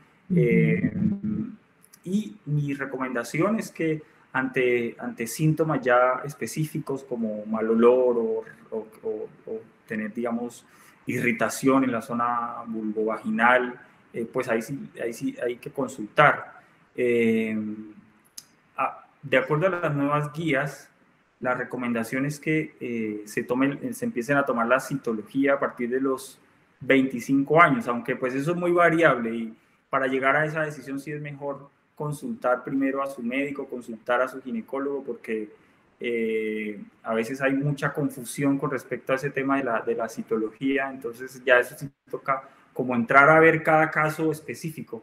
Y mi recomendación es que ante síntomas ya específicos como mal olor o tener, digamos, irritación en la zona vulvovaginal, pues ahí sí hay que consultar. De acuerdo a las nuevas guías, la recomendación es que se empiecen a tomar la citología a partir de los 25 años, aunque pues eso es muy variable y para llegar a esa decisión sí es mejor consultar primero a su médico, consultar a su ginecólogo, porque a veces hay mucha confusión con respecto a ese tema de la citología, entonces ya eso sí toca como entrar a ver cada caso específico.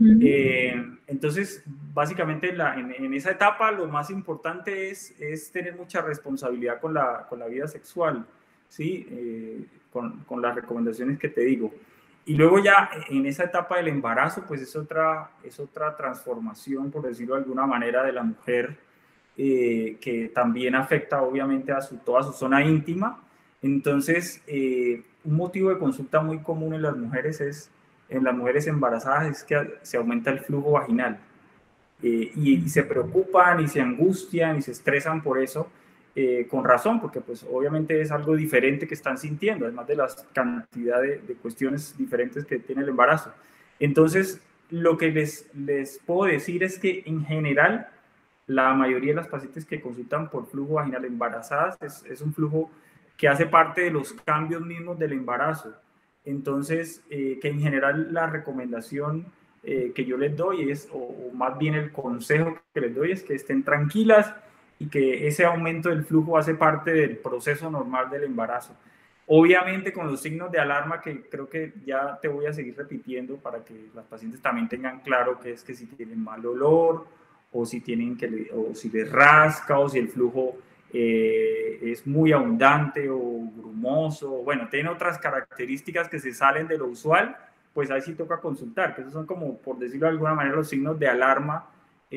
Entonces, básicamente en esa etapa lo más importante es tener mucha responsabilidad con la vida sexual, ¿sí? Con las recomendaciones que te digo. Y luego ya en esa etapa del embarazo, pues es otra transformación, por decirlo de alguna manera, de la mujer, que también afecta obviamente a toda su zona íntima. Entonces, un motivo de consulta muy común en las mujeres embarazadas es que se aumenta el flujo vaginal. Y se preocupan y se angustian y se estresan por eso, con razón, porque pues obviamente es algo diferente que están sintiendo, además de la cantidad de cuestiones diferentes que tiene el embarazo. Entonces, lo que les puedo decir es que en general, la mayoría de las pacientes que consultan por flujo vaginal embarazadas es un flujo que hace parte de los cambios mismos del embarazo. Entonces, que en general la recomendación que yo les doy o más bien el consejo que les doy es que estén tranquilas y que ese aumento del flujo hace parte del proceso normal del embarazo. Obviamente con los signos de alarma que creo que ya te voy a seguir repitiendo para que las pacientes también tengan claro que es que si tienen mal olor o si o si les rasca o si el flujo es muy abundante o grumoso, bueno, tiene otras características que se salen de lo usual, pues ahí sí toca consultar, que esos son como, por decirlo de alguna manera, los signos de alarma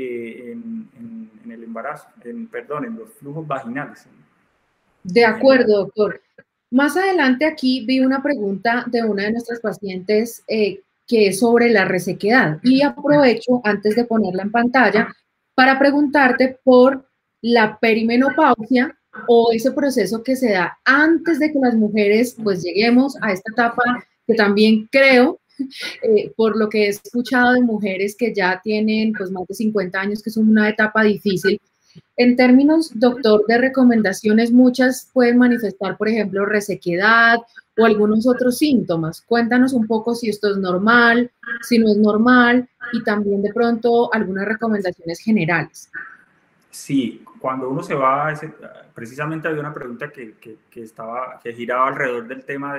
en el embarazo, en los flujos vaginales. De acuerdo, doctor. Más adelante aquí vi una pregunta de una de nuestras pacientes que es sobre la resequedad y aprovecho antes de ponerla en pantalla para preguntarte por la perimenopausia o ese proceso que se da antes de que las mujeres pues lleguemos a esta etapa que también creo, por lo que he escuchado de mujeres que ya tienen pues más de 50 años, que es una etapa difícil. En términos, doctor, de recomendaciones, muchas pueden manifestar, por ejemplo, resequedad o algunos otros síntomas. Cuéntanos un poco si esto es normal, si no es normal y también de pronto algunas recomendaciones generales. Sí, cuando uno se va, precisamente había una pregunta que giraba alrededor del tema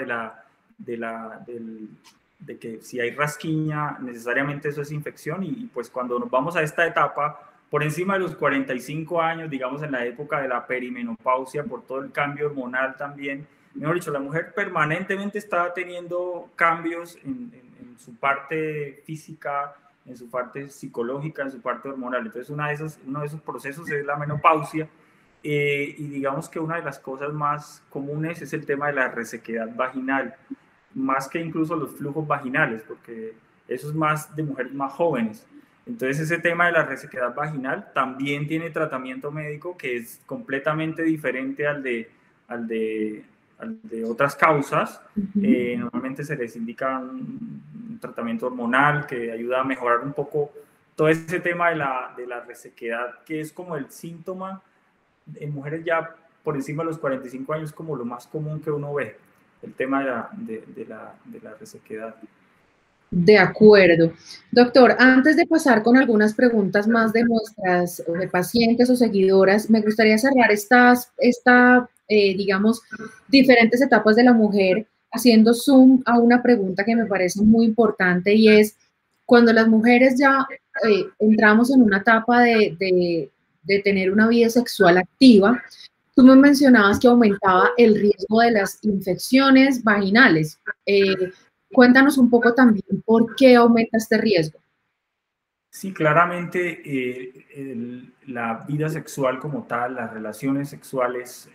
de que si hay rasquiña, necesariamente eso es infección y pues cuando nos vamos a esta etapa, por encima de los 45 años, digamos en la época de la perimenopausia, por todo el cambio hormonal también, mejor dicho, la mujer permanentemente está teniendo cambios en su parte física, en su parte psicológica, en su parte hormonal. Entonces, uno de esos procesos es la menopausia y digamos que una de las cosas más comunes es el tema de la resequedad vaginal, más que incluso los flujos vaginales, porque eso es más de mujeres más jóvenes. Entonces, ese tema de la resequedad vaginal también tiene tratamiento médico que es completamente diferente al de otras causas. Normalmente se les indica un tratamiento hormonal que ayuda a mejorar un poco todo ese tema de la resequedad, que es como el síntoma en mujeres ya por encima de los 45 años, como lo más común que uno ve, el tema de la resequedad. De acuerdo. Doctor, antes de pasar con algunas preguntas más de nuestras pacientes o seguidoras, me gustaría cerrar digamos, diferentes etapas de la mujer haciendo zoom a una pregunta que me parece muy importante y es, cuando las mujeres ya entramos en una etapa de tener una vida sexual activa, tú me mencionabas que aumentaba el riesgo de las infecciones vaginales. Cuéntanos un poco también por qué aumenta este riesgo. Sí, claramente la vida sexual como tal, las relaciones sexuales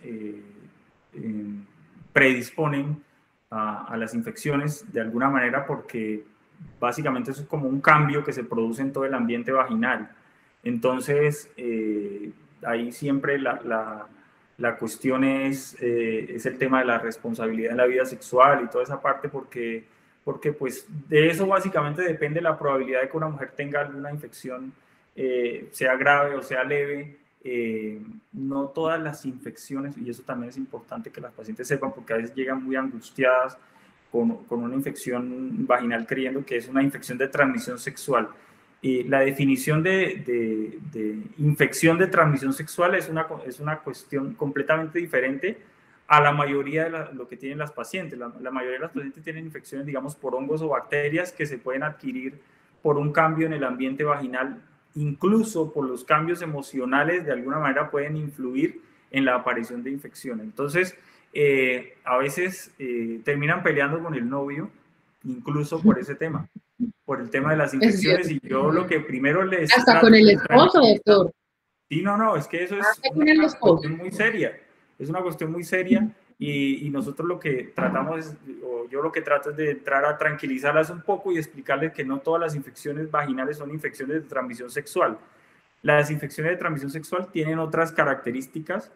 predisponen a las infecciones de alguna manera porque básicamente eso es como un cambio que se produce en todo el ambiente vaginal. Entonces, ahí siempre la cuestión es el tema de la responsabilidad en la vida sexual y toda esa parte porque pues de eso básicamente depende la probabilidad de que una mujer tenga alguna infección, sea grave o sea leve, no todas las infecciones, y eso también es importante que las pacientes sepan, porque a veces llegan muy angustiadas con una infección vaginal creyendo que es una infección de transmisión sexual. La definición de infección de transmisión sexual es una cuestión completamente diferente a la mayoría de lo que tienen las pacientes. La mayoría de las pacientes tienen infecciones, digamos, por hongos o bacterias que se pueden adquirir por un cambio en el ambiente vaginal, incluso por los cambios emocionales, de alguna manera pueden influir en la aparición de infecciones. Entonces, a veces terminan peleando con el novio, incluso por ese tema, por el tema de las Es infecciones, cierto. y yo lo que primero les Hasta trato con el de esposo, tranquilizar. doctor. Sí, no, es que eso es Hasta una con el esposo. cuestión muy seria, es una cuestión muy seria, y nosotros lo que tratamos, o yo lo que trato es de entrar a tranquilizarlas un poco y explicarles que no todas las infecciones vaginales son infecciones de transmisión sexual. Las infecciones de transmisión sexual tienen otras características,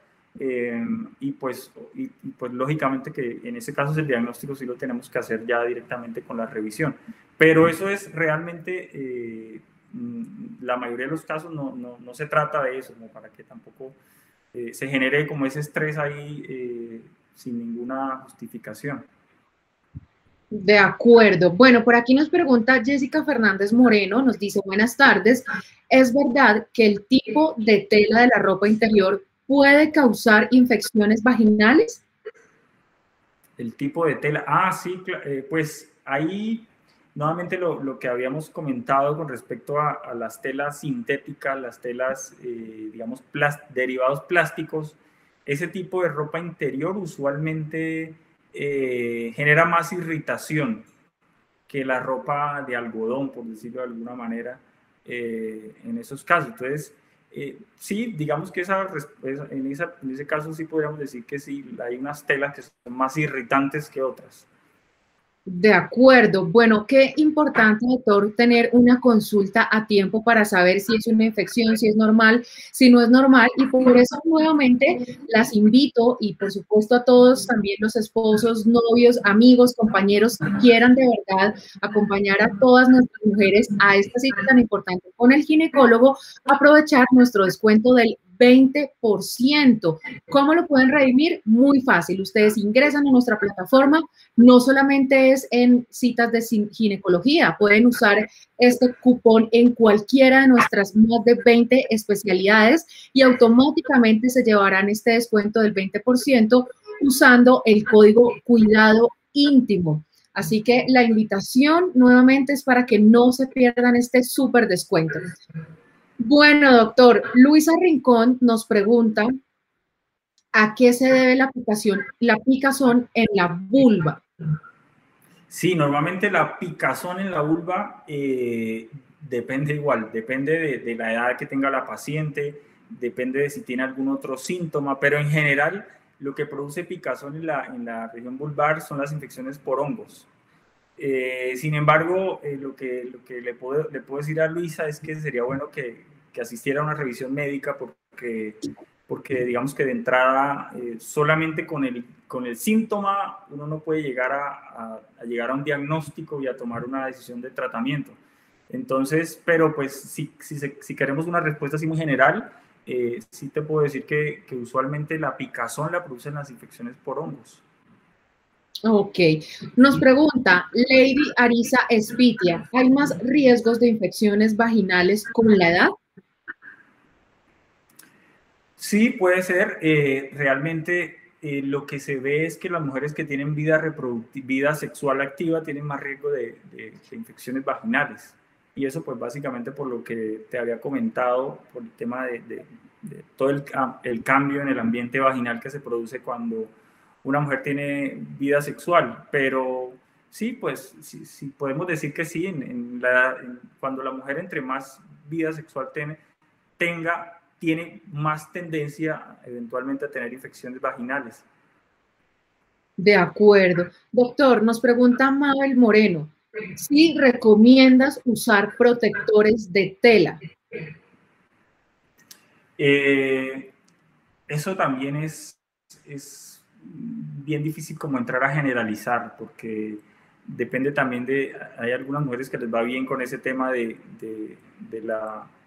y pues lógicamente que en ese caso el diagnóstico sí lo tenemos que hacer ya directamente con la revisión. Pero eso es realmente, la mayoría de los casos no se trata de eso, como para que tampoco se genere como ese estrés ahí sin ninguna justificación. De acuerdo. Bueno, por aquí nos pregunta Jessica Fernández Moreno, nos dice buenas tardes. ¿Es verdad que el tipo de tela de la ropa interior puede causar infecciones vaginales? El tipo de tela. Sí, pues ahí nuevamente lo que habíamos comentado con respecto a las telas sintéticas, las telas, digamos, derivados plásticos, ese tipo de ropa interior usualmente genera más irritación que la ropa de algodón, por decirlo de alguna manera, en esos casos. Entonces, sí, digamos que en ese caso sí podríamos decir que sí, hay unas telas que son más irritantes que otras. De acuerdo. Bueno, qué importante, doctor, tener una consulta a tiempo para saber si es una infección, si es normal, si no es normal. Y por eso nuevamente las invito y por supuesto a todos, también los esposos, novios, amigos, compañeros que quieran de verdad acompañar a todas nuestras mujeres a esta cita tan importante con el ginecólogo, aprovechar nuestro descuento del 20%. ¿Cómo lo pueden redimir? Muy fácil. Ustedes ingresan a nuestra plataforma, no solamente es en citas de ginecología, pueden usar este cupón en cualquiera de nuestras más de 20 especialidades y automáticamente se llevarán este descuento del 20% usando el código Cuidado Íntimo. Así que la invitación nuevamente es para que no se pierdan este súper descuento. Bueno, doctor, Luisa Rincón nos pregunta ¿a qué se debe la picazón en la vulva? Sí, normalmente la picazón en la vulva depende igual, depende de la edad que tenga la paciente, depende de si tiene algún otro síntoma, pero en general lo que produce picazón en la región vulvar son las infecciones por hongos. Sin embargo, lo que le puedo decir a Luisa es que sería bueno que asistiera a una revisión médica porque digamos que de entrada solamente con el síntoma uno no puede llegar a llegar a un diagnóstico y a tomar una decisión de tratamiento. Entonces, pero pues si queremos una respuesta así muy general, sí te puedo decir que usualmente la picazón la producen las infecciones por hongos. Ok, nos pregunta Lady Arisa Espitia, ¿hay más riesgos de infecciones vaginales con la edad? Sí, puede ser. Realmente lo que se ve es que las mujeres que tienen vida sexual activa tienen más riesgo de infecciones vaginales. Y eso pues básicamente por lo que te había comentado, por el tema de todo el cambio en el ambiente vaginal que se produce cuando una mujer tiene vida sexual. Pero sí, pues sí podemos decir que sí, cuando la mujer entre más vida sexual tiene más tendencia eventualmente a tener infecciones vaginales. De acuerdo. Doctor, nos pregunta Mabel Moreno, si recomiendas usar protectores de tela. Eso también es bien difícil como entrar a generalizar, porque depende también hay algunas mujeres que les va bien con ese tema de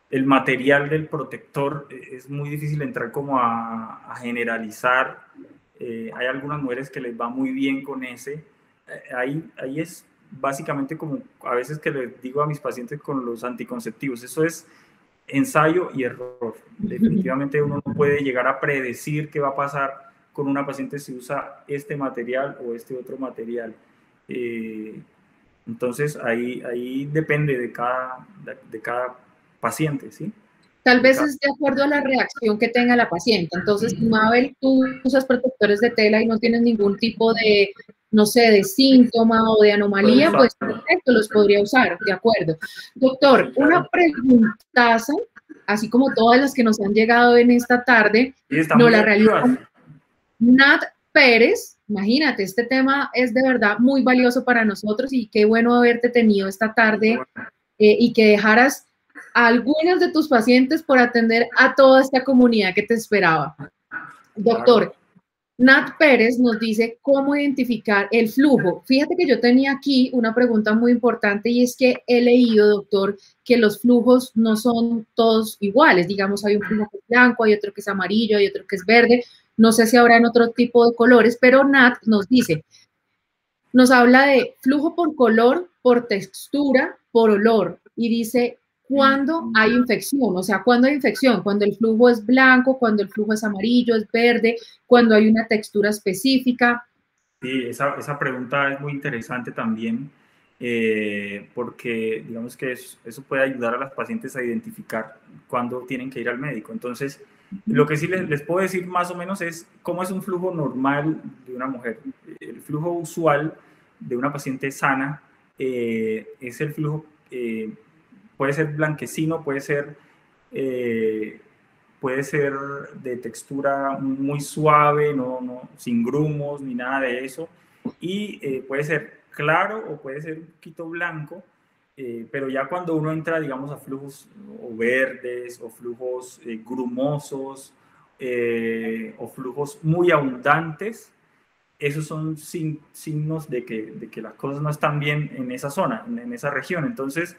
el material del protector, es muy difícil entrar como a generalizar. Hay algunas mujeres que les va muy bien con ese. Ahí es básicamente como a veces que les digo a mis pacientes con los anticonceptivos, eso es ensayo y error. Definitivamente uno no puede llegar a predecir qué va a pasar con una paciente si usa este material o este otro material. Entonces ahí depende de cada paciente, ¿sí? Tal vez es de acuerdo a la reacción que tenga la paciente. Entonces, si Mabel, tú usas protectores de tela y no tienes ningún tipo de, no sé, de síntoma o de anomalía, pues perfecto, los podría usar, de acuerdo. Doctor, Sí, claro. una preguntaza, así como todas las que nos han llegado en esta tarde, nos la realiza Nat Pérez. Imagínate, este tema es de verdad muy valioso para nosotros y qué bueno haberte tenido esta tarde y que dejaras a algunos de tus pacientes por atender a toda esta comunidad que te esperaba. Doctor, Nat Pérez nos dice cómo identificar el flujo. Fíjate que yo tenía aquí una pregunta muy importante y es que he leído, doctor, que los flujos no son todos iguales. Digamos, hay un flujo que es blanco, hay otro que es amarillo, hay otro que es verde. No sé si habrá en otro tipo de colores, pero Nat nos dice, nos habla de flujo por color, por textura, por olor y dice cuándo hay infección, o sea, cuándo hay infección, cuando el flujo es blanco, cuando el flujo es amarillo, es verde, cuando hay una textura específica. Sí, esa pregunta es muy interesante también, porque digamos que eso puede ayudar a las pacientes a identificar cuándo tienen que ir al médico. Entonces, lo que sí les puedo decir más o menos es cómo es un flujo normal de una mujer. El flujo usual de una paciente sana es el flujo, puede ser blanquecino, puede ser de textura muy suave, sin grumos ni nada de eso, y puede ser claro o puede ser un poquito blanco, pero ya cuando uno entra, digamos, a flujos o verdes o flujos grumosos o flujos muy abundantes, esos son signos de que las cosas no están bien en esa zona, en esa región. Entonces,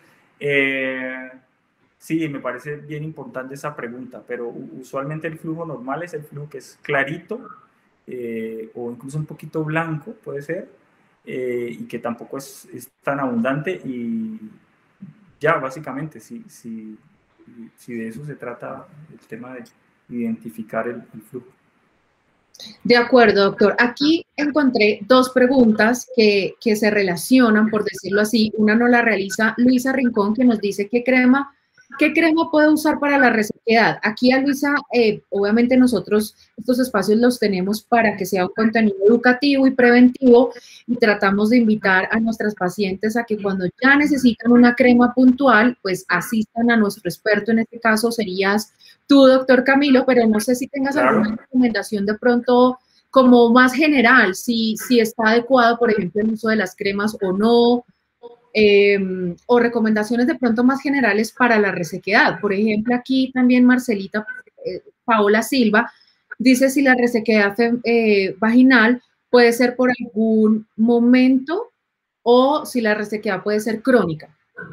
sí, me parece bien importante esa pregunta, pero usualmente el flujo normal es el flujo que es clarito o incluso un poquito blanco, puede ser, y que tampoco es tan abundante y ya, básicamente, si de eso se trata el tema de identificar el flujo. De acuerdo, doctor. Aquí encontré dos preguntas que se relacionan, por decirlo así. Una nos la realiza Luisa Rincón, que nos dice qué crema puede usar para la resequedad. Aquí a Luisa, obviamente nosotros estos espacios los tenemos para que sea un contenido educativo y preventivo y tratamos de invitar a nuestras pacientes a que cuando ya necesitan una crema puntual, pues asistan a nuestro experto. En este caso serías tú, doctor Camilo, pero no sé si tengas alguna recomendación de pronto como más general, si está adecuado, por ejemplo, el uso de las cremas o no, o recomendaciones de pronto más generales para la resequedad. Por ejemplo, aquí también Marcelita Paola Silva dice si la resequedad vaginal puede ser por algún momento o si la resequedad puede ser crónica.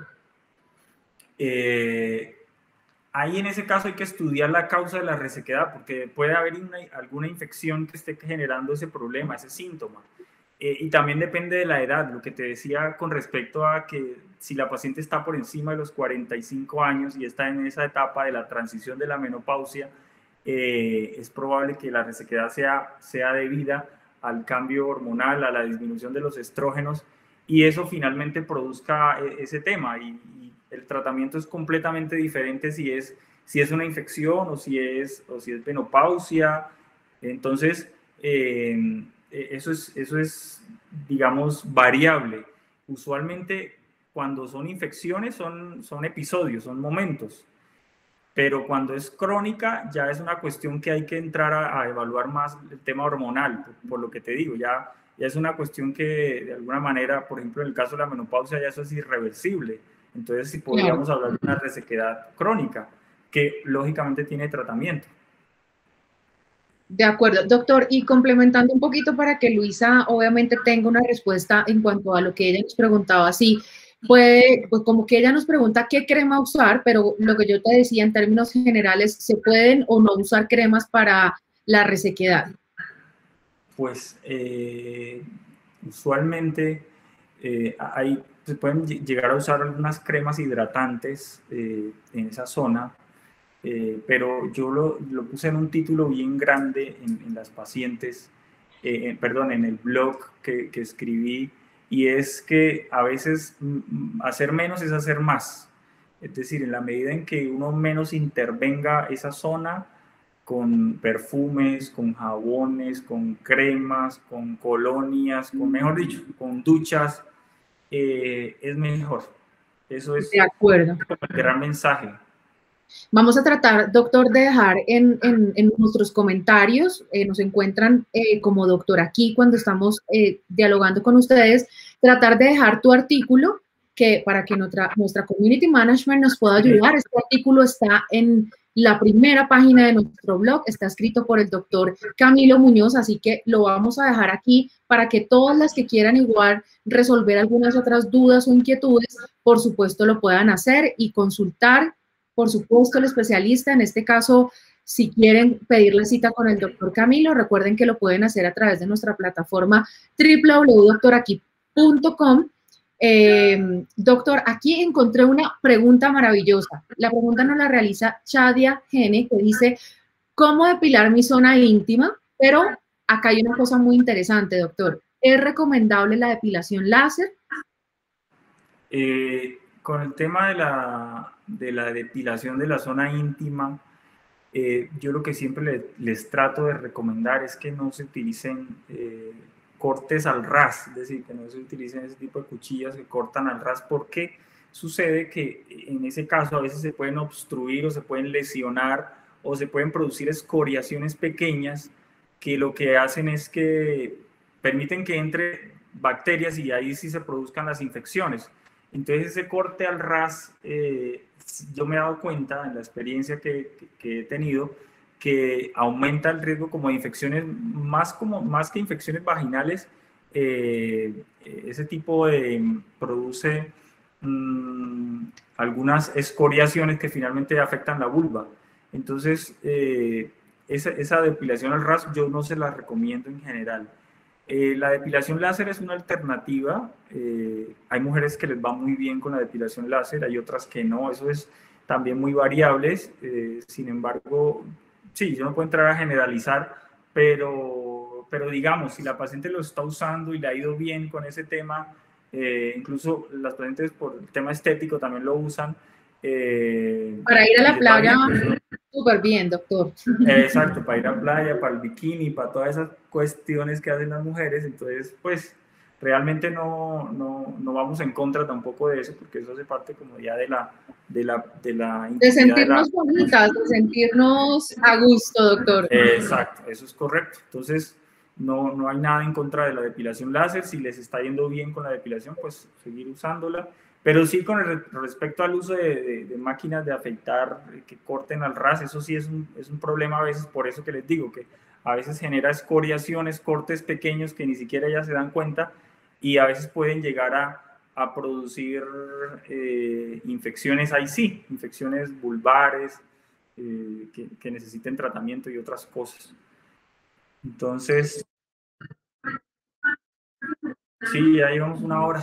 Ahí en ese caso hay que estudiar la causa de la resequedad porque puede haber alguna infección que esté generando ese problema, ese síntoma. Y también depende de la edad, lo que te decía con respecto a que si la paciente está por encima de los 45 años y está en esa etapa de la transición de la menopausia, es probable que la resequedad sea debida al cambio hormonal, a la disminución de los estrógenos, y eso finalmente produzca ese tema. Y el tratamiento es completamente diferente si es una infección o si es menopausia. Entonces, eso es, digamos, variable. Usualmente, cuando son infecciones, son episodios, son momentos. Pero cuando es crónica, ya es una cuestión que hay que entrar a evaluar más el tema hormonal, por lo que te digo, ya es una cuestión que de alguna manera, por ejemplo, en el caso de la menopausia, ya eso es irreversible. Entonces, sí podríamos hablar de una resequedad crónica, que lógicamente tiene tratamiento. De acuerdo, doctor, y complementando un poquito para que Luisa obviamente tenga una respuesta en cuanto a lo que ella nos preguntaba, sí, pues como que ella nos pregunta qué crema usar, pero lo que yo te decía en términos generales, ¿se pueden o no usar cremas para la resequedad? Pues usualmente se pueden llegar a usar algunas cremas hidratantes en esa zona, pero yo lo puse en un título bien grande en las pacientes, perdón, en el blog que escribí, y es que a veces hacer menos es hacer más. Es decir, en la medida en que uno menos intervenga esa zona, con perfumes, con jabones, con cremas, con colonias, con, mejor dicho, con duchas, es mejor. Eso es De acuerdo. el gran mensaje. Vamos a tratar, doctor, de dejar en nuestros comentarios, nos encuentran como doctor aquí cuando estamos dialogando con ustedes, tratar de dejar tu artículo que para que nuestra community management nos pueda ayudar. Este artículo está en la primera página de nuestro blog, está escrito por el doctor Camilo Muñoz, así que lo vamos a dejar aquí para que todas las que quieran igual resolver algunas otras dudas o inquietudes, por supuesto lo puedan hacer y consultar. Por supuesto, el especialista, en este caso, si quieren pedir la cita con el doctor Camilo, recuerden que lo pueden hacer a través de nuestra plataforma www.doctoraquí.com. Doctor, aquí encontré una pregunta maravillosa. La pregunta nos la realiza Chadia Gene, que dice, ¿cómo depilar mi zona íntima? Pero acá hay una cosa muy interesante, doctor. ¿Es recomendable la depilación láser? Con el tema de la depilación de la zona íntima, yo lo que siempre les trato de recomendar es que no se utilicen cortes al ras, es decir, que no se utilicen ese tipo de cuchillas que cortan al ras, porque sucede que en ese caso a veces se pueden obstruir o se pueden lesionar o se pueden producir escoriaciones pequeñas que lo que hacen es que permiten que entre bacterias y ahí sí se produzcan las infecciones. Entonces ese corte al ras, yo me he dado cuenta en la experiencia que he tenido que aumenta el riesgo como de infecciones, más que infecciones vaginales, ese tipo de produce algunas escoriaciones que finalmente afectan la vulva. Entonces, esa depilación al ras yo no se la recomiendo en general. La depilación láser es una alternativa. Hay mujeres que les va muy bien con la depilación láser, hay otras que no. Eso es también muy variable. Sin embargo, sí, yo no puedo entrar a generalizar, pero digamos, si la paciente lo está usando y le ha ido bien con ese tema, incluso las pacientes por el tema estético también lo usan. Para ir a Y la les va playa, bien, pues, súper bien, doctor. exacto, para ir a playa, para el bikini, para todas esas cuestiones que hacen las mujeres. Entonces, pues realmente no vamos en contra tampoco de eso, porque eso hace parte como ya de la De intimidad de la... sentirnos bonitas, de sentirnos a gusto, doctor. Exacto, eso es correcto. Entonces, no hay nada en contra de la depilación láser. Si les está yendo bien con la depilación, pues seguir usándola. Pero sí, con respecto al uso de máquinas de afeitar que corten al ras, eso sí es un problema a veces, por eso que les digo, que a veces genera escoriaciones, cortes pequeños que ni siquiera ellas se dan cuenta y a veces pueden llegar a producir infecciones, ahí sí, infecciones vulvares, que necesiten tratamiento y otras cosas. Entonces, sí, ya llevamos una hora.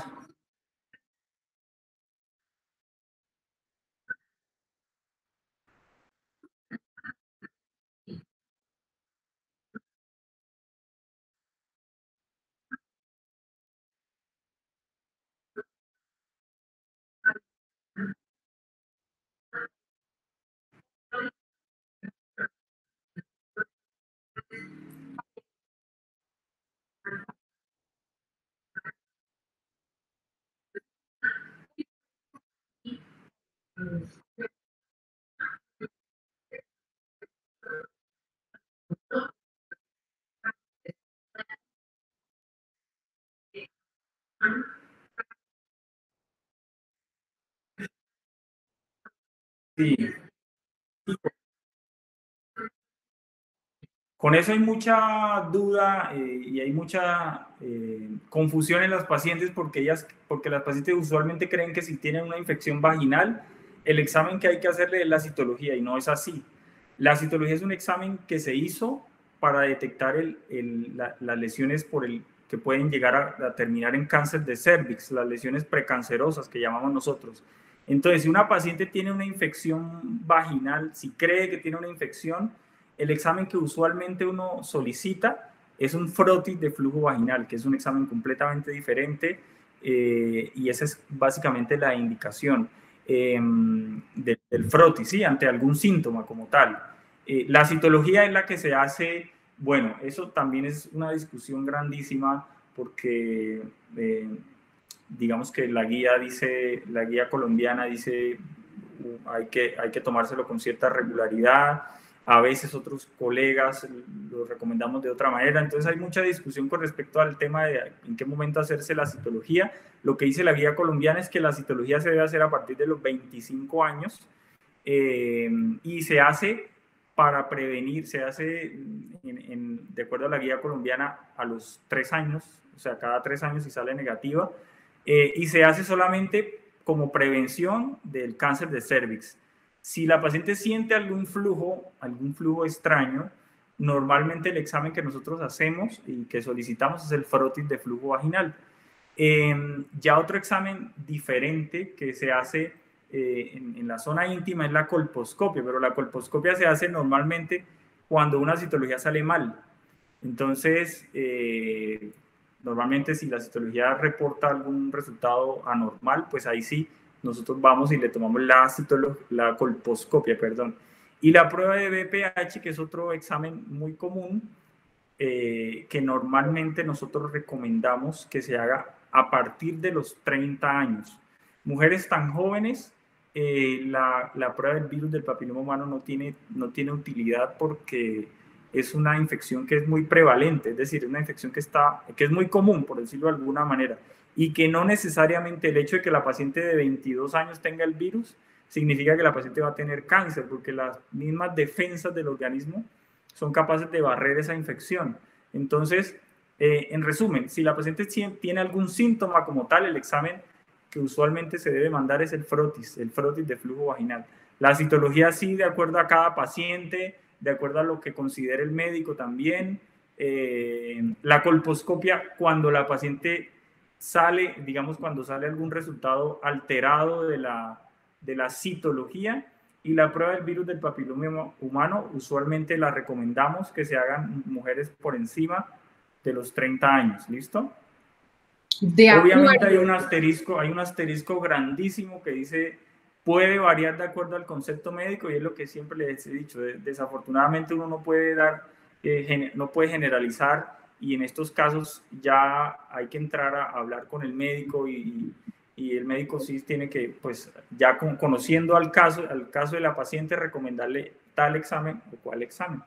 Sí, Con eso hay mucha duda y hay mucha confusión en las pacientes porque las pacientes usualmente creen que si tienen una infección vaginal, el examen que hay que hacerle es la citología y no es así. La citología es un examen que se hizo para detectar las lesiones que pueden llegar a terminar en cáncer de cervix, las lesiones precancerosas que llamamos nosotros. Entonces, si una paciente tiene una infección vaginal, si cree que tiene una infección, el examen que usualmente uno solicita es un frotis de flujo vaginal, que es un examen completamente diferente y esa es básicamente la indicación del frotis, ¿sí? Ante algún síntoma como tal. La citología es la que se hace, bueno, eso también es una discusión grandísima porque digamos que la guía colombiana dice hay que tomárselo con cierta regularidad. A veces otros colegas lo recomendamos de otra manera. Entonces hay mucha discusión con respecto al tema de en qué momento hacerse la citología. Lo que dice la guía colombiana es que la citología se debe hacer a partir de los 25 años y se hace para prevenir, se hace de acuerdo a la guía colombiana a los 3 años, o sea, cada 3 años si sale negativa, y se hace solamente como prevención del cáncer de cervix. Si la paciente siente algún flujo extraño, normalmente el examen que nosotros hacemos y que solicitamos es el frotis de flujo vaginal. Ya otro examen diferente que se hace en la zona íntima es la colposcopia, pero la colposcopia se hace normalmente cuando una citología sale mal. Entonces, normalmente si la citología reporta algún resultado anormal, pues ahí sí nosotros vamos y le tomamos la colposcopia, perdón. Y la prueba de BPH, que es otro examen muy común, que normalmente nosotros recomendamos que se haga a partir de los 30 años. Mujeres tan jóvenes, la prueba del virus del papiloma humano no tiene utilidad porque es una infección que es muy prevalente, es decir, es una infección que es muy común, por decirlo de alguna manera, y que no necesariamente el hecho de que la paciente de 22 años tenga el virus significa que la paciente va a tener cáncer, porque las mismas defensas del organismo son capaces de barrer esa infección. Entonces, en resumen, si la paciente tiene algún síntoma como tal, el examen que usualmente se debe mandar es el frotis de flujo vaginal. La citología sí, de acuerdo a cada paciente, de acuerdo a lo que considere el médico también. La colposcopia, cuando la paciente sale, digamos, cuando sale algún resultado alterado de la citología, y la prueba del virus del papiloma humano, usualmente la recomendamos que se hagan mujeres por encima de los 30 años, ¿listo? Obviamente hay un asterisco grandísimo que dice puede variar de acuerdo al concepto médico y es lo que siempre les he dicho. Desafortunadamente uno no puede no puede generalizar y en estos casos ya hay que entrar a hablar con el médico y el médico sí tiene que, pues ya conociendo al caso de la paciente, recomendarle tal examen o cual examen.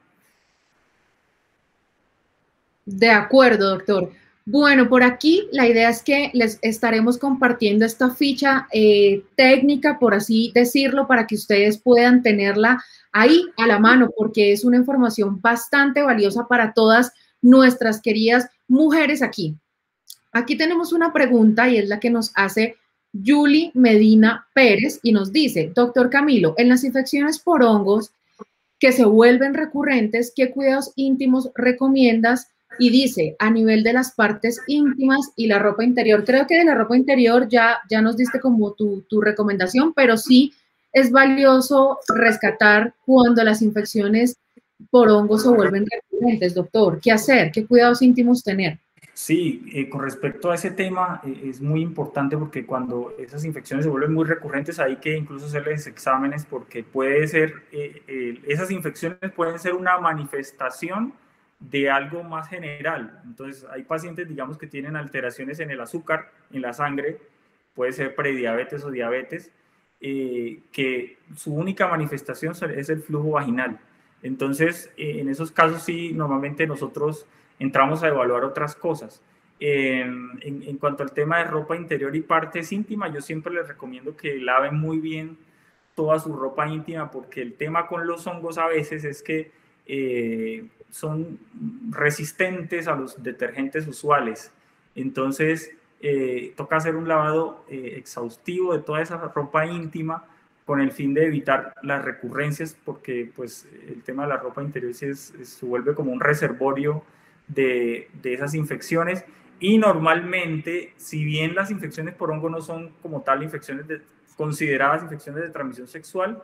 De acuerdo, doctor. Bueno, por aquí la idea es que les estaremos compartiendo esta ficha técnica, por así decirlo, para que ustedes puedan tenerla ahí a la mano, porque es una información bastante valiosa para todas nuestras queridas mujeres aquí. Aquí tenemos una pregunta y es la que nos hace Yuli Medina Pérez y nos dice, doctor Camilo, en las infecciones por hongos que se vuelven recurrentes, ¿qué cuidados íntimos recomiendas? Y dice, a nivel de las partes íntimas y la ropa interior. Creo que de la ropa interior ya nos diste como tu recomendación, pero sí es valioso rescatar cuando las infecciones por hongos se vuelven recurrentes, doctor. ¿Qué hacer? ¿Qué cuidados íntimos tener? Sí, con respecto a ese tema es muy importante porque cuando esas infecciones se vuelven muy recurrentes hay que incluso hacerles exámenes porque puede ser, esas infecciones pueden ser una manifestación de algo más general. Entonces hay pacientes, digamos, que tienen alteraciones en el azúcar, en la sangre, puede ser prediabetes o diabetes, que su única manifestación es el flujo vaginal. Entonces, en esos casos sí, normalmente nosotros entramos a evaluar otras cosas. En cuanto al tema de ropa interior y partes íntimas, yo siempre les recomiendo que laven muy bien toda su ropa íntima porque el tema con los hongos a veces es que son resistentes a los detergentes usuales. Entonces, toca hacer un lavado exhaustivo de toda esa ropa íntima con el fin de evitar las recurrencias, porque pues, el tema de la ropa interior se vuelve como un reservorio de esas infecciones. Y normalmente, si bien las infecciones por hongo no son como tal consideradas infecciones de transmisión sexual,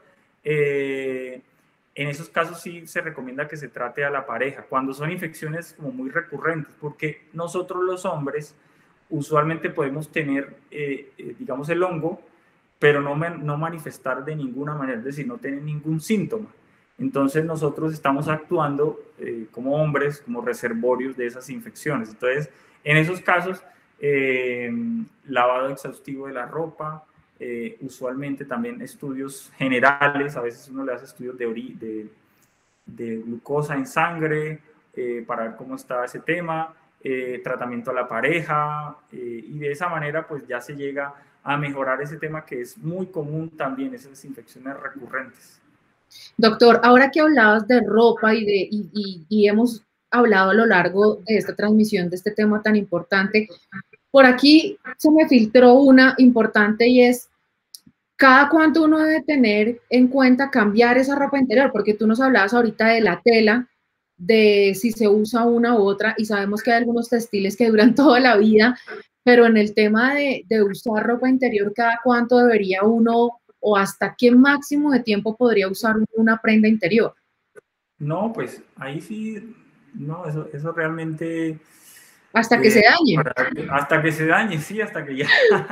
en esos casos sí se recomienda que se trate a la pareja, cuando son infecciones como muy recurrentes, porque nosotros los hombres usualmente podemos tener, digamos, el hongo, pero no manifestar de ninguna manera, es decir, no tener ningún síntoma. Entonces nosotros estamos actuando como hombres, como reservorios de esas infecciones. Entonces, en esos casos, lavado exhaustivo de la ropa, usualmente también estudios generales, a veces uno le hace estudios de glucosa en sangre para ver cómo está ese tema, tratamiento a la pareja, y de esa manera pues ya se llega a mejorar ese tema que es muy común también, esas infecciones recurrentes. Doctor, ahora que hablabas de ropa y hemos hablado a lo largo de esta transmisión de este tema tan importante, por aquí se me filtró una importante y es, ¿cada cuánto uno debe tener en cuenta cambiar esa ropa interior? Porque tú nos hablabas ahorita de la tela, de si se usa una u otra, y sabemos que hay algunos textiles que duran toda la vida, pero en el tema de usar ropa interior, ¿cada cuánto debería uno o hasta qué máximo de tiempo podría usar una prenda interior? No, pues ahí sí, no, eso realmente... Hasta que se dañe. Hasta que se dañe, sí, hasta que ya...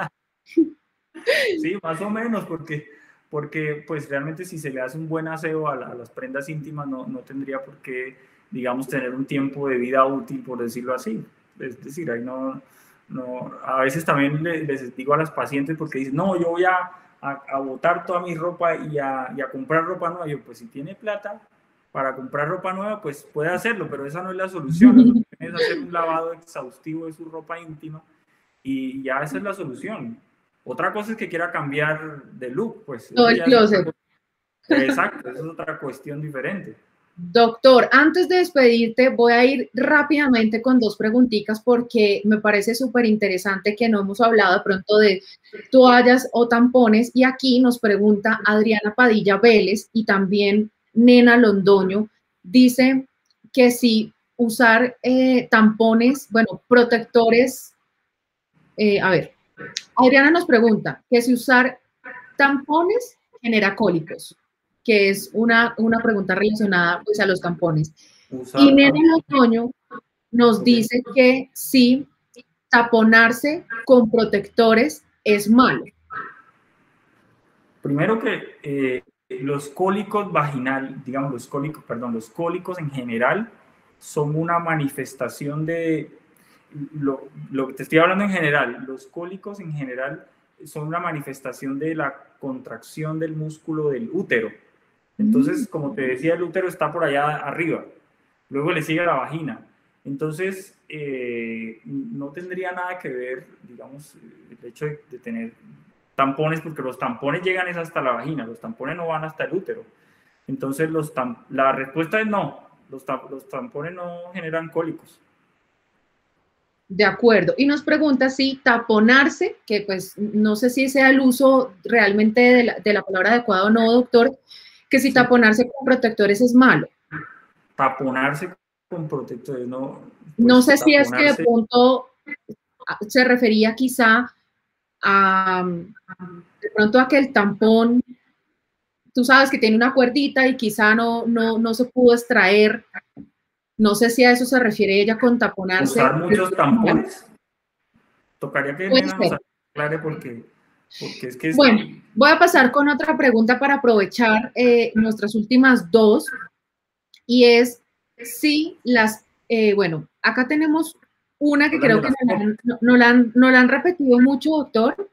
Sí, más o menos, porque pues realmente si se le hace un buen aseo a las prendas íntimas no tendría por qué, digamos, tener un tiempo de vida útil, por decirlo así. Es decir, ahí no a veces también les digo a las pacientes porque dicen, no, yo voy a botar toda mi ropa y a comprar ropa nueva. Yo, pues si tiene plata para comprar ropa nueva, pues puede hacerlo, pero esa no es la solución. La solución es hacer un lavado exhaustivo de su ropa íntima y ya esa es la solución. Otra cosa es que quiera cambiar de look, pues. Todo el closet. Exacto, eso es otra cuestión diferente. Doctor, antes de despedirte, voy a ir rápidamente con dos preguntitas porque me parece súper interesante que no hemos hablado de pronto de toallas o tampones. Y aquí nos pregunta Adriana Padilla Vélez y también Nena Londoño. Dice que si usar tampones, bueno, protectores. A ver, Adriana nos pregunta que si usar tampones genera cólicos, que es una pregunta relacionada pues, a los tampones. Y Nena Londoño nos dice que si taponarse con protectores es malo. Primero que los cólicos vaginal, digamos los cólicos en general son una manifestación de lo que te estoy hablando en general. Los cólicos en general son una manifestación de la contracción del músculo del útero. Entonces, como te decía, el útero está por allá arriba, luego le sigue la vagina. Entonces, no tendría nada que ver, digamos, el hecho de tener tampones, porque los tampones llegan hasta la vagina, los tampones no van hasta el útero. Entonces, la respuesta es no, los tampones no generan cólicos. De acuerdo. Y nos pregunta si taponarse, que pues no sé si sea el uso realmente de la palabra adecuada o no, doctor, que si taponarse con protectores es malo. Taponarse con protectores, no. Pues no sé si es que de pronto se refería quizá de pronto a que el tampón, tú sabes que tiene una cuerdita y quizá no se pudo extraer. No sé si a eso se refiere ella con taponarse. ¿Usar muchos tampones? Tocaría que Nena nos aclare porque es que... Bueno, voy a pasar con otra pregunta para aprovechar nuestras últimas dos, y es si las, bueno, acá tenemos una que creo que no la han repetido mucho, doctor,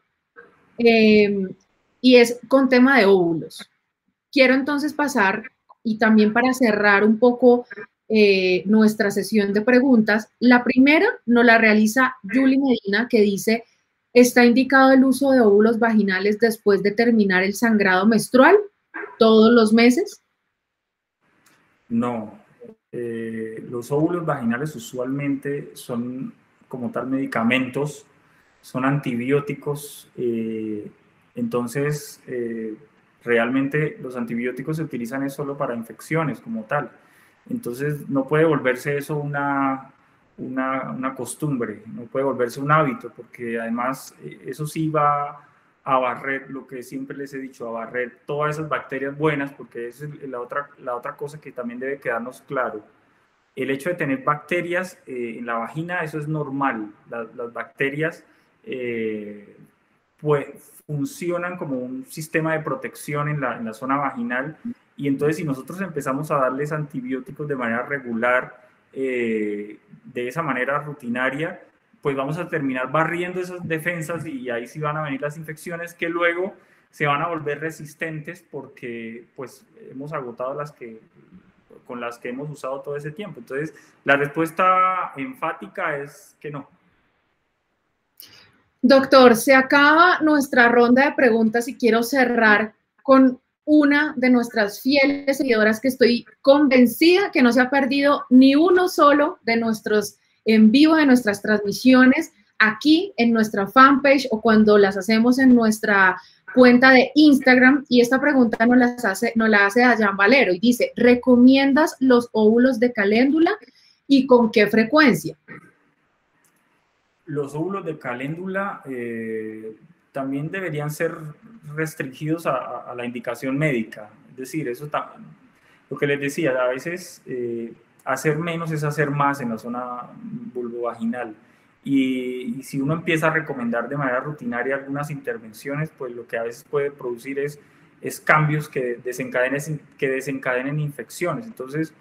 y es con tema de óvulos. Quiero entonces pasar, y también para cerrar un poco nuestra sesión de preguntas, la primera nos la realiza Julie Medina, que dice, ¿está indicado el uso de óvulos vaginales después de terminar el sangrado menstrual todos los meses? No, Los óvulos vaginales usualmente son como tal medicamentos, son antibióticos, entonces realmente los antibióticos se utilizan es solo para infecciones como tal. Entonces no puede volverse eso una costumbre, no puede volverse un hábito, porque además eso sí va a barrer, lo que siempre les he dicho, a barrer todas esas bacterias buenas, porque esa es la otra cosa que también debe quedarnos claro. El hecho de tener bacterias en la vagina, eso es normal. Las bacterias pues, funcionan como un sistema de protección en la zona vaginal, y entonces si nosotros empezamos a darles antibióticos de manera regular, de esa manera rutinaria, pues vamos a terminar barriendo esas defensas, y ahí sí van a venir las infecciones que luego se van a volver resistentes porque pues hemos agotado con las que hemos usado todo ese tiempo. Entonces, la respuesta enfática es que no. Doctor, se acaba nuestra ronda de preguntas y quiero cerrar con una de nuestras fieles seguidoras que estoy convencida que no se ha perdido ni uno solo de nuestros en vivo, de nuestras transmisiones aquí en nuestra fanpage o cuando las hacemos en nuestra cuenta de Instagram. Y esta pregunta nos la hace Dayan Valero y dice, ¿recomiendas los óvulos de caléndula y con qué frecuencia? Los óvulos de caléndula también deberían ser restringidos a la indicación médica. Es decir, eso lo que les decía, a veces hacer menos es hacer más en la zona vulvovaginal. Y si uno empieza a recomendar de manera rutinaria algunas intervenciones, pues lo que a veces puede producir es cambios que desencadenen infecciones. Entonces,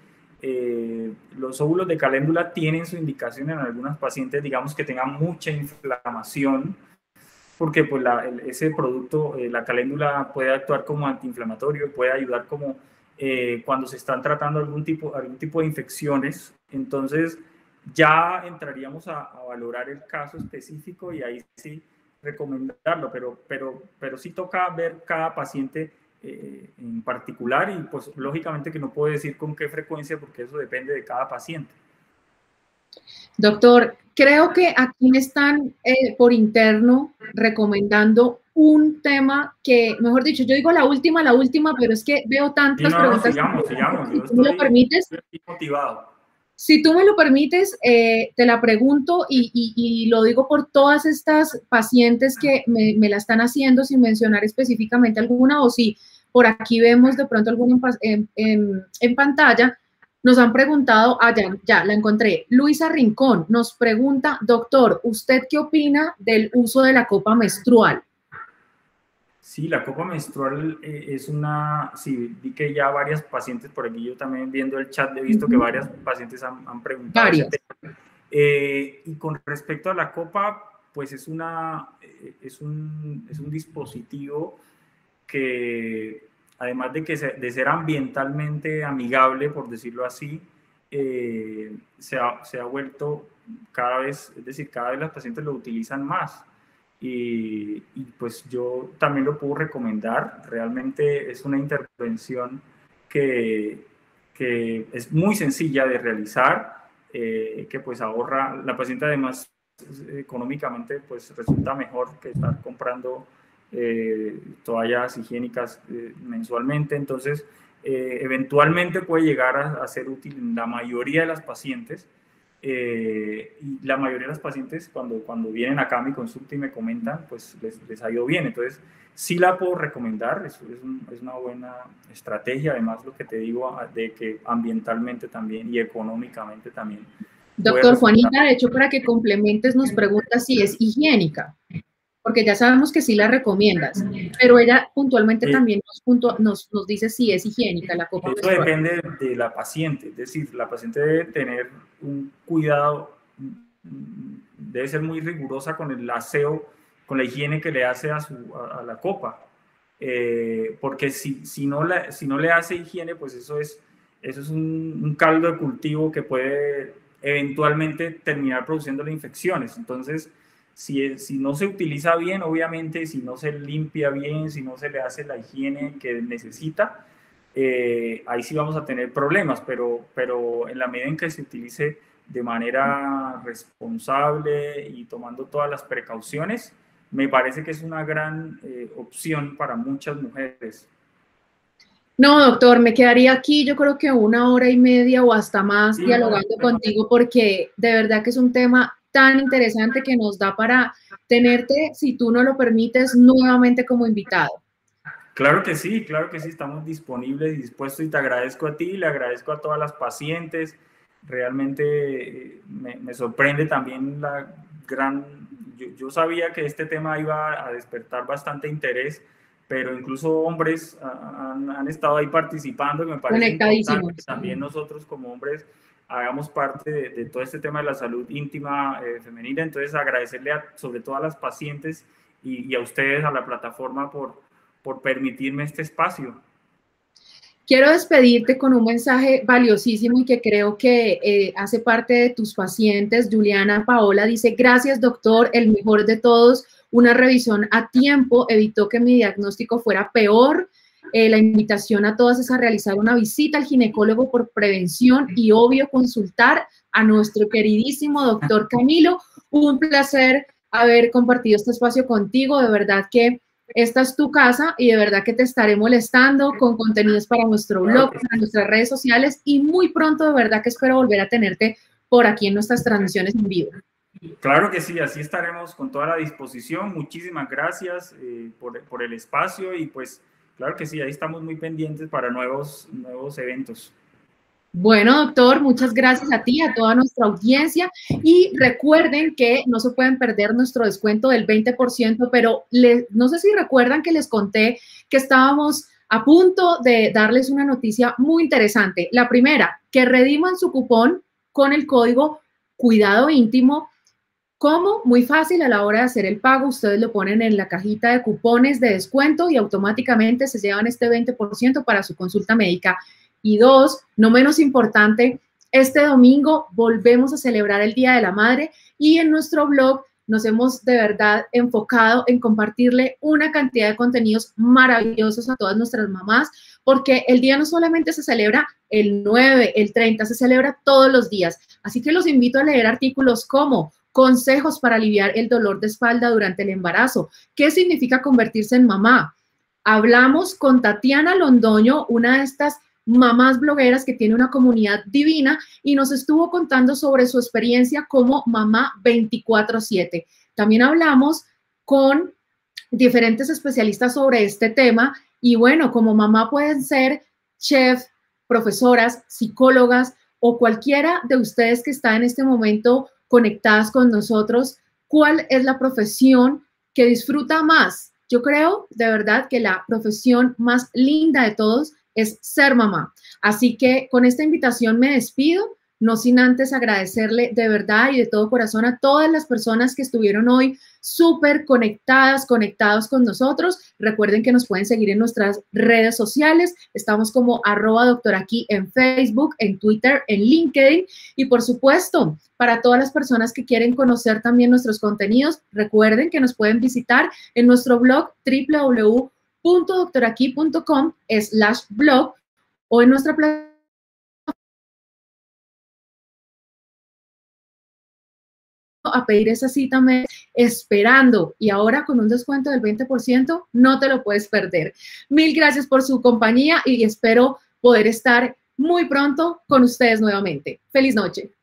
los óvulos de caléndula tienen su indicación en algunas pacientes, digamos, que tengan mucha inflamación, porque pues ese producto, la caléndula, puede actuar como antiinflamatorio, puede ayudar como cuando se están tratando algún tipo de infecciones. Entonces ya entraríamos a valorar el caso específico y ahí sí recomendarlo, pero sí toca ver cada paciente en particular, y pues lógicamente que no puedo decir con qué frecuencia porque eso depende de cada paciente. Doctor, creo que aquí me están por interno recomendando un tema que, mejor dicho, yo digo la última, pero es que veo tantas preguntas. Sigamos. Si tú me lo permites, estoy motivado. Si tú me lo permites, te la pregunto y lo digo por todas estas pacientes que me la están haciendo sin mencionar específicamente alguna, o si por aquí vemos de pronto alguna en pantalla. Nos han preguntado, ya la encontré. Luisa Rincón nos pregunta, doctor, ¿usted qué opina del uso de la copa menstrual? Sí, la copa menstrual es sí, vi que ya varias pacientes por aquí, yo también viendo el chat he visto que varias pacientes han preguntado ese tema. Y con respecto a la copa, pues es un dispositivo que, además de ser ambientalmente amigable, por decirlo así, se ha vuelto cada vez, es decir, cada vez las pacientes lo utilizan más. Y pues yo también lo puedo recomendar. Realmente es una intervención que es muy sencilla de realizar, que pues ahorra, la paciente además económicamente pues resulta mejor que estar comprando toallas higiénicas mensualmente. Entonces eventualmente puede llegar a ser útil en la mayoría de las pacientes. Y la mayoría de las pacientes cuando vienen acá a mi consulta y me comentan, pues les ha ido bien. Entonces sí la puedo recomendar, es una buena estrategia. Además, lo que te digo, de que ambientalmente también y económicamente también. Doctor Juanita, de hecho, para que complementes, nos pregunta si es higiénica, porque ya sabemos que sí la recomiendas, pero ella puntualmente también nos dice si es higiénica la copa menstrual. Eso depende de la paciente, es decir, la paciente debe tener un cuidado, debe ser muy rigurosa con el aseo, con la higiene que le hace a la copa, porque si no le hace higiene, pues eso es un caldo de cultivo que puede eventualmente terminar produciéndole infecciones. Entonces, si no se utiliza bien, obviamente, si no se limpia bien, si no se le hace la higiene que necesita, ahí sí vamos a tener problemas, pero en la medida en que se utilice de manera responsable y tomando todas las precauciones, me parece que es una gran opción para muchas mujeres. No, doctor, me quedaría aquí yo creo que 1 hora y media o hasta más Sí, no, dialogando contigo porque de verdad que es un tema tan interesante que nos da para tenerte, si tú no lo permites, nuevamente como invitado. claro que sí, estamos disponibles y dispuestos y te agradezco a ti, le agradezco a todas las pacientes, realmente me sorprende también la gran, yo sabía que este tema iba a despertar bastante interés, pero incluso hombres han estado ahí participando y me parece importante que Conectadísimos. también nosotros como hombres hagamos parte de todo este tema de la salud íntima femenina, entonces agradecerle sobre todo a las pacientes y a ustedes, a la plataforma por permitirme este espacio. Quiero despedirte con un mensaje valiosísimo y que creo que hace parte de tus pacientes. Juliana Paola dice, gracias doctor, el mejor de todos. Una revisión a tiempo evitó que mi diagnóstico fuera peor. La invitación a todas es a realizar una visita al ginecólogo por prevención y obvio consultar a nuestro queridísimo doctor Camilo. Un placer haber compartido este espacio contigo. De verdad que esta es tu casa y de verdad que te estaré molestando con contenidos para nuestro blog, para nuestras redes sociales y muy pronto de verdad que espero volver a tenerte por aquí en nuestras transmisiones en vivo. Claro que sí, así estaremos con toda la disposición. Muchísimas gracias por el espacio y pues claro que sí, ahí estamos muy pendientes para nuevos eventos. Bueno, doctor, muchas gracias a ti, a toda nuestra audiencia y recuerden que no se pueden perder nuestro descuento del 20%, pero no sé si recuerdan que les conté que estábamos a punto de darles una noticia muy interesante. La primera, que rediman su cupón con el código Cuidado Íntimo. ¿Cómo? Muy fácil, a la hora de hacer el pago, ustedes lo ponen en la cajita de cupones de descuento y automáticamente se llevan este 20% para su consulta médica. Y dos, no menos importante, este domingo volvemos a celebrar el Día de la Madre y en nuestro blog nos hemos de verdad enfocado en compartirle una cantidad de contenidos maravillosos a todas nuestras mamás, porque el día no solamente se celebra el 9, el 30, se celebra todos los días. Así que los invito a leer artículos como consejos para aliviar el dolor de espalda durante el embarazo. ¿Qué significa convertirse en mamá? Hablamos con Tatiana Londoño, una de estas mamás blogueras que tiene una comunidad divina y nos estuvo contando sobre su experiencia como mamá 24/7. También hablamos con diferentes especialistas sobre este tema y bueno, como mamá pueden ser chef, profesoras, psicólogas o cualquiera de ustedes que está en este momento conectadas con nosotros. ¿Cuál es la profesión que disfruta más? Yo creo de verdad que la profesión más linda de todos es ser mamá. Así que con esta invitación me despido, no sin antes agradecerle de verdad y de todo corazón a todas las personas que estuvieron hoy súper conectadas, conectados con nosotros. Recuerden que nos pueden seguir en nuestras redes sociales. Estamos como @doctoraquí en Facebook, en Twitter, en LinkedIn y por supuesto, para todas las personas que quieren conocer también nuestros contenidos, recuerden que nos pueden visitar en nuestro blog www.doctoraquí.com/blog o en nuestra plataforma a pedir esa cita esperando y ahora con un descuento del 20% no te lo puedes perder. Mil gracias por su compañía y espero poder estar muy pronto con ustedes nuevamente. Feliz noche.